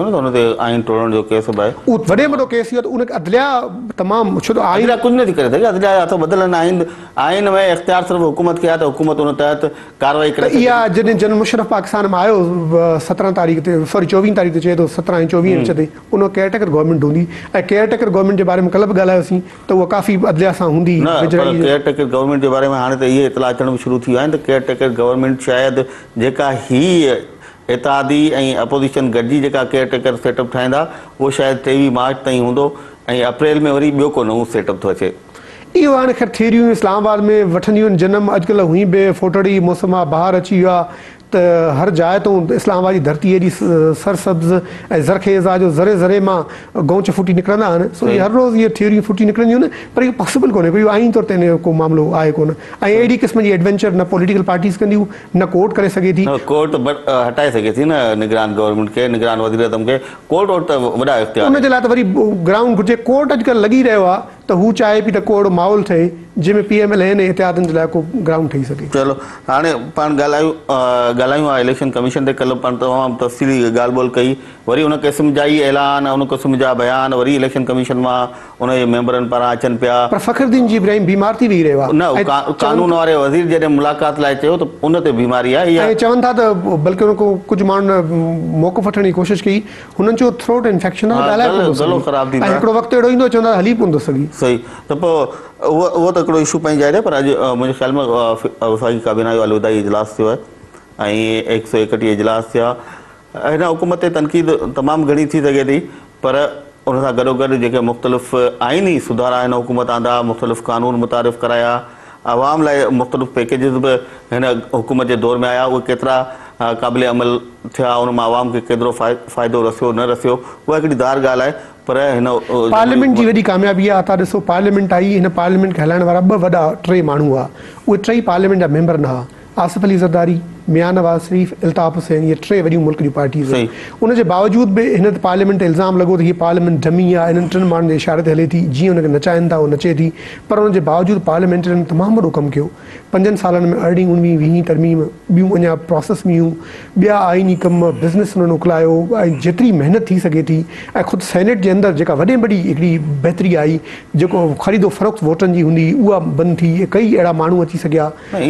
आइन तोड़ण जो केस बि आहे उहो वॾे वॾो केस इहो त उन अदलिया तमामु छो त आइन कुझु नथी करे सघे अदलिया हथ बदिलनि आइन आइन में इख़्तियार सिर्फ़ु हुकूमत खे आहे त हुकूमत उन तहत कार्रवाई करे इहा जॾहिं जनरल मुशर्रफ पाकिस्तान में आयो सत्रहं तारीख़ ते सॉरी चोवीह तारीख़ ते चए थो सत्रहं ऐं चोवीह इंच ते उन केयरटेकर गवर्नमेंट हूंदी ऐं केयरटेकर गवर्नमेंट जे बारे में कल्ह बि ॻाल्हायोसीं त उहा काफ़ी अदलिया सां हूंदी केयरटेकर गवर्नमेंट जे बारे में हाणे त इहे इतला अचण बि शुरू थी विया आहिनि त केयरटेकर गवर्नमेंट शायदि जेका हीअ इत्तेहादी ऐं अपोज़िशन गॾिजी जेका केयरटेकर सेटअप ठाहींदा उहो शायदि टेवीह मार्च ताईं हूंदो ऐं अप्रैल में वरी ॿियो को नओं सेटअप थो अचे इहो हाणे ख़ैर थियरियूं इस्लामाबाद में वठंदियूं आहिनि जनम अॼुकल्ह हुई बि फोटड़ी मौसम आहे बहार अची वियो आहे त हर जाइ तो इस्लामाबाद जी धरती एॾी सरसब्ज़ ऐं ज़रखेज़ आहे जो ज़रे ज़रे मां गौच फुटी निकिरंदा आहिनि सो हर रोज़ इहे थियरियूं फुटी निकिरंदियूं आहिनि पर इहो पॉसिबल कोन्हे कोई आइन तौर ते को मामिलो आहे कोन ऐं अहिड़ी क़िस्म जी एडवेंचर न पॉलिटिकल पार्टीज़ कंदियूं न कोर्ट करे सघे थी कोर्ट हटाए सघे थी न निगरान गवर्नमेंट खे निगरान वज़ीर आज़म खे कोर्ट वटि त वॾा इख्तियार उनजे लाइ त वरी ग्राउंड घुरिजे कोर्ट अॼुकल्ह लॻी रहियो आहे त हू चाहे पई त को अहिड़ो माहौल थिए जंहिंमें पी एम एल एन इतिहादनि जे लाइ को ग्राउंड ठही सघे चलो हाणे पाण ॻाल्हायूं ॻाल्हायूं आहे इलेक्शन कमीशन ते कल्ह पाण तमामु तफ़सीली ॻाल्हि ॿोल कई वरी उन क़िस्म जा ई ऐलान उन क़िस्म जा बयान वरी इलेक्शन कमीशन मां उनजे मेंबरनि पारां अचनि पिया पर फ़खरुद्दीन जी इब्राहिम बीमार थी वेही रहियो आहे न कानून वारे वज़ीर जॾहिं मुलाक़ात लाइ चयो त उन ते बीमारी आहे ऐं चवनि था त बल्कि उन को कुझु माण्हुनि मौक़फ़ वठण जी कोशिशि कई हुननि जो थ्रोट इंफेक्शन आहे गलो ख़राब थी हिकिड़ो वक़्तु अहिड़ो ईंदो चवंदा हली पवंदो सघी सही त पोइ उहो उहो त हिकिड़ो इशू पंहिंजी जाइ ते पर अॼु मुंहिंजे ख़्याल में वफ़ाक़ी काबीना जो अलविदाई इजलास थियो आहे ऐं हिकु सौ एकटीह इजलास थिया हिन हुकूमत ते तनक़ीद तमामु घणी थी सघे थी पर उन सां गॾोगॾु जेके मुख़्तलिफ़ आइनी सुधारा हिन हुकूमत आंदा मुख़्तलिफ़ क़ानून मुतारिफ़ कराया आवाम लाइ मुख़्तलिफ़ पैकेजिस बि हिन हुकूमत जे दौर में आया उहे केतिरा क़ाबिल अमल थिया उन मां आवाम खे केतिरो फ़ाइदो रसियो न रसियो उहा हिकिड़ी दार ॻाल्हि आहे पर हिन पार्लियामेंट जी वॾी कामयाबी आहे तव्हां ॾिसो पार्लियामेंट आई हिन पार्लियामेंट खे हलाइण वारा ॿ वॾा टे माण्हू हुआ उहे टई पार्लियामेंट जा मेंबर न हुआ आसिफ अली ज़रदारी मियां नवाज़ शरीफ़ इल्ताफ़ हुसैन इहे टे वॾियूं मुल्क जूं पार्टीज़ आहिनि उनजे बावजूदि बि हिन पार्लियामेंट ते इल्ज़ाम लॻो त हीअ पार्लियामेंट डमी आहे हिननि टिनि माण्हुनि जे इशारे ते हले थी जीअं हुनखे नचाइनि था उहो नचे थी पर उनजे बावजूदि पार्लियामेंटरियुनि तमामु वॾो कमु कयो पंजनि सालनि में अरिड़हीं उणिवीह वीहीं तरमीम ॿियूं अञा प्रोसेस में हुयूं ॿिया आइनी कम बिज़नेस हुननि उकलायो ऐं जेतिरी महिनत थी सघे थी ऐं ख़ुदि सेनेट जे अंदरि जेका वॾे वॾी हिकिड़ी बहितरी आई जेको ख़रीदो फ़रोख़्त वोटनि जी हूंदी उहा बंदि थी कई अहिड़ा माण्हू अची सघिया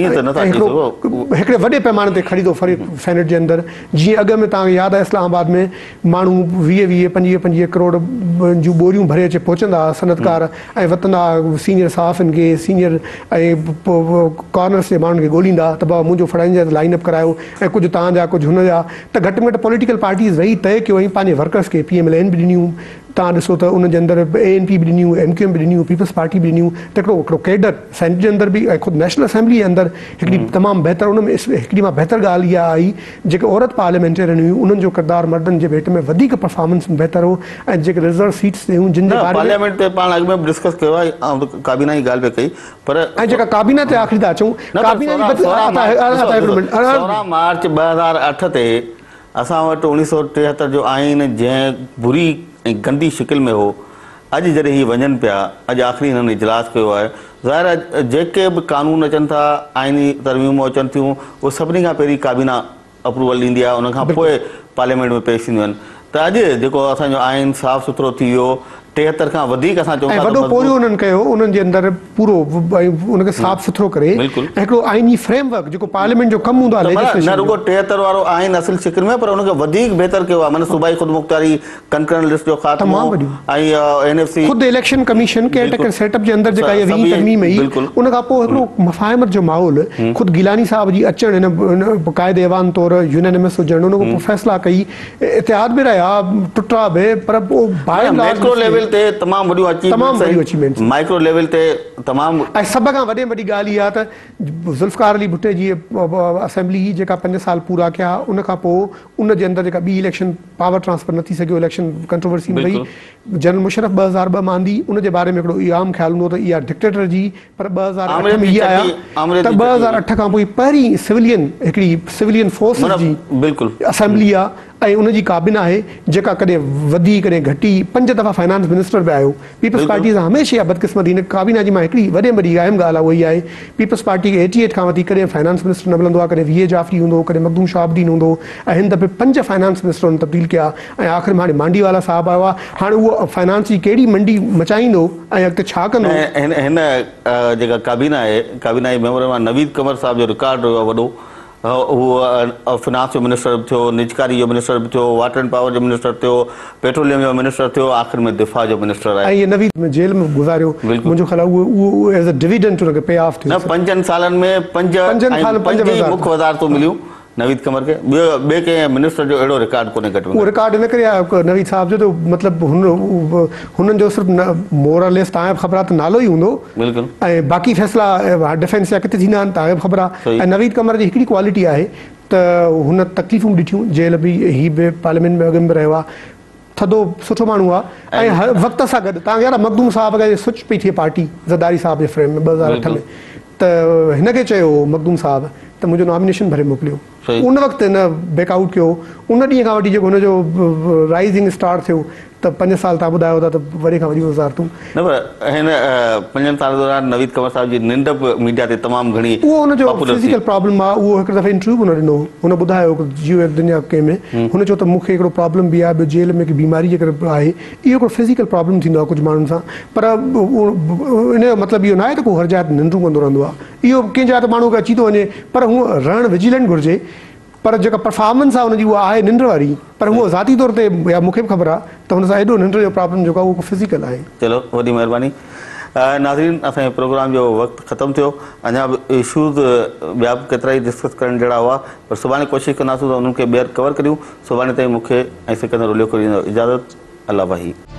हिकिड़े वॾे पैमाने ते ख़रीदो फ़रोख़्त सेनेट जे अंदरि जीअं अॻ में तव्हांखे यादि आहे इस्लामाबाद में माण्हू वीह वीह पंजवीह पंजवीह करोड़ जूं ॿोरियूं भरे अचे पहुचंदा हुआ सनतकार ऐं वतंदा सीनियर सहाफ़िन खे सीनियर ऐं कॉर्नर्स जे माण्हुनि खे ॻोल्हींदा त बाबा मुंहिंजो फड़ाईंदा लाइन अप करायो ऐं कुझु तव्हांजा कुझु हुन जा त घटि में घटि पॉलिटिकल पार्टीज़ वेही तइ कयो ऐं पंहिंजे वर्कर्स खे पी एम एल एन बि ॾिनियूं तव्हां ॾिसो त उनजे अंदरि ए एन पी बि ॾिनियूं एम क्यू एम बि ॾिनियूं पीपल्स पार्टी बि ॾिनियूं त हिकिड़ो हिकिड़ो कैडर सेनेट जे अंदरि बि ऐं ख़ुदि नेशनल असेंबली जे अंदरि हिकिड़ी तमामु बहितर उन में हिकिड़ी मां बहितर ॻाल्हि इहा आई जेके औरत पार्लियामेंटेरियन हुयूं उन्हनि जो किरदारु मर्दनि जे भेट में वधीक परफॉर्मेंस बहितर हो ऐं जेके रिज़र्व सीट्स ते जिन जे पार्लियामेंट ते पाण अॻु में डिस्कस कयो आहे काबीना जी ॻाल्हि पे कई पर ऐं जेका काबीना ते आख़िरी था अचूं सोरहं मार्च ॿ हज़ार अठ ते असां वटि उणिवीह सौ टेहतरि जो आइन जंहिं बुरी ऐं गंदी शिकिल में हो अॼु जॾहिं हीअ वञनि पिया अॼु आख़िरी हिननि इजलास कयो आहे ज़ाहिर आहे जेके बि कानून अचनि था आइनी तरमीमूं अचनि थियूं उहे सभिनी खां पहिरीं काबीना अप्रूवल ॾींदी आहे उनखां पोइ पार्लियामेंट में पेश थींदियूं आहिनि त अॼु जेको असांजो आइन साफ़ सुथिरो थी वियो टेहतरि खां वधीक असां चऊं था वॾो पोरियो उन्हनि कयो उन्हनि जे अंदरि पूरो उनखे साफ़ सुथिरो करे हिकिड़ो आइनी फ्रेमवर्क जेको पार्लियामेंट जो कमु हूंदो आहे न रुगो टेहतरि वारो आइन असुल शिकिल में पर उनखे वधीक बहितर कयो आहे माना सूबाई ख़ुदमुख़्तियारी कंकरंट लिस्ट जो ख़ात्मो ऐं एन एफ सी ख़ुदि इलेक्शन कमीशन केयरटेकर सेटअप जे अंदरि जेका वीह तरमीम आई उन खां पोइ हिकिड़ो मफ़ाहिमत जो माहौल ख़ुदि गिलानी साहब जी अचणु हिन क़ाइदे अवान तौरु यूनेनिमस हुजणु उन खां पोइ फ़ैसिला कई इतिहाद बि रहिया टुटा बि पर पोइ तमामु वॾियूं अचीवमेंट्स माइक्रो लेवल ते तमामु ऐं सभ खां वॾे वॾी ॻाल्हि इहा त ज़ुल्फ़कार अली भुट्टे जी असेंबली ही जेका पंज साल पूरा कया उन खां पोइ उन जे अंदरि जेका ॿी इलेक्शन पावर ट्रांसफर न थी सघियो इलेक्शन कंट्रोवर्सी में वई जनरल मुशर्रफ ॿ हज़ार ॿ में आंदी उन जे बारे में हिकिड़ो इहो आम ख़्यालु हूंदो त इहा डिक्टेटर जी पर ॿ हज़ार अठ में इहा आया त ॿ हज़ार अठ खां पोइ पहिरीं सिविलियन हिकिड़ी सिविलियन फोर्स जी बिल्कुलु असेंबली आहे ऐं उनजी काबिना आहे जेका कॾहिं वधी कॾहिं घटी पंज दफ़ा फाइनेंस मिनिस्टर बि आयो पीपल्स पार्टी सां हमेशह इहा बदकिस्मती हिन काबिना जी मां हिकिड़ी वॾे में वॾी अहम ॻाल्हि आहे उहा ई आहे पीपल्स पार्टी खे एटी एट खां वठी कॾहिं फाइनेंस मिनिस्टर न मिलंदो आहे कॾहिं वी ए जाफ़री हूंदो कॾहिं मखदूम शाहबुद्दीन हूंदो ऐं हिन दफ़े पंज फाइनेंस मिनिस्टरनि तब्दील कया ऐं आख़िर में हाणे मांडीवाला साहिबु आयो आहे हाणे उहो फाइनेंस जी कहिड़ी मंडी मचाईंदो ऐं अॻिते छा कंदो हिन हिन जेका काबीना आहे काबीना जी मेंबर मां नवीद कमर साहिब जो रिकॉर्ड हुयो वॾो उहो फिनांस जो मिनिस्टर बि थियो निजकारी जो मिनिस्टर बि थियो वाटर एंड पावर जो मिनिस्टर थियो पेट्रोलियम जो मिनिस्टर थियो आख़िर में दिफ़ा जो मिनिस्टर आहे ऐं नवीद में जेल में गुज़ारियो मुंहिंजो ख़्याल आहे उहो एज़ अ डिविडेंड हुनखे पे ऑफ थियो न पंजनि सालनि में पंज पंज मुख्य वज़ारतूं मिलियूं नवीद कमर के ॿियो ॿिए कंहिं मिनिस्टर जो अहिड़ो रिकॉर्ड कोन्हे घटि में उहो रिकॉर्ड इन करे आहे नवीद साहिब जो त मतिलबु हुन हुननि जो सिर्फ़ु मोरलेस तव्हांखे ख़बर आहे त नालो ई हूंदो बिल्कुलु ऐं बाक़ी फ़ैसिला डिफेंस जा किथे थींदा आहिनि तव्हांखे ख़बर आहे ऐं नवीद कमर जी हिकिड़ी क्वालिटी आहे त हुन तकलीफ़ूं ॾिठियूं जेल बि ही बि पार्लियामेंट में अॻु में रहियो आहे थधो सुठो माण्हू आहे ऐं हर वक़्त सां गॾु तव्हांखे यार मखदूम साहिब खे स्विच पई थिए पार्टी ज़रदारी साहिब जे फ्रेम में ॿ हज़ार अठ में त हिनखे चयो मखदूम साहिब त मुंहिंजो नॉमिनेशन भरे मोकिलियो उन वक़्तु हिन बैकआउट कयो उन ॾींहं खां वठी जेको हुनजो राइज़िंग स्टार्ट थियो त पंज साल तव्हां ॿुधायो था त वरी खां वरी वज़ारतूं न पर हिन पंजनि सालनि दौरान नवीद कमर साहिब जी निंड बि मीडिया ते तमामु घणी उहो हुनजो फिज़िकल प्रॉब्लम आहे उहो हिकु दफ़े इंटरव्यू बि हुन ॾिनो हुन ॿुधायो जियो एक दुनिया कंहिंमें हुन चयो त मूंखे हिकिड़ो प्रॉब्लम बि आहे ॿियो जेल में हिकु बीमारी जे करे आहे इहो हिकिड़ो फिज़िकल प्रॉब्लम थींदो आहे कुझु माण्हुनि सां पर इन जो मतिलबु इहो न आहे त को हर जाइ ते निंडूं कंदो रहंदो आहे इहो कंहिं जाइ ते माण्हू खे अची थो वञे पर हूअं रहणु विजिलेंट घुरिजे पर जेका परफॉर्मेंस आहे हुनजी उहा आहे निंड वारी पर उहो ज़ाती तौर ते या मूंखे बि ख़बर आहे त हुन सां एॾो निंड जो प्रॉब्लम जेको आहे उहो फिज़िकल आहे चलो वॾी महिरबानी नाज़रीन असांजे प्रोग्राम जो वक़्तु ख़तमु थियो अञा बि इशूज़ ॿिया बि केतिरा ई डिस्कस करण जहिड़ा हुआ पर सुभाणे कोशिशि कंदासीं त उन्हनि खे ॿीहर कवर करियूं सुभाणे ताईं मूंखे ऐं सिकंदर उलियो करे इजाज़त अल्लाह भाई।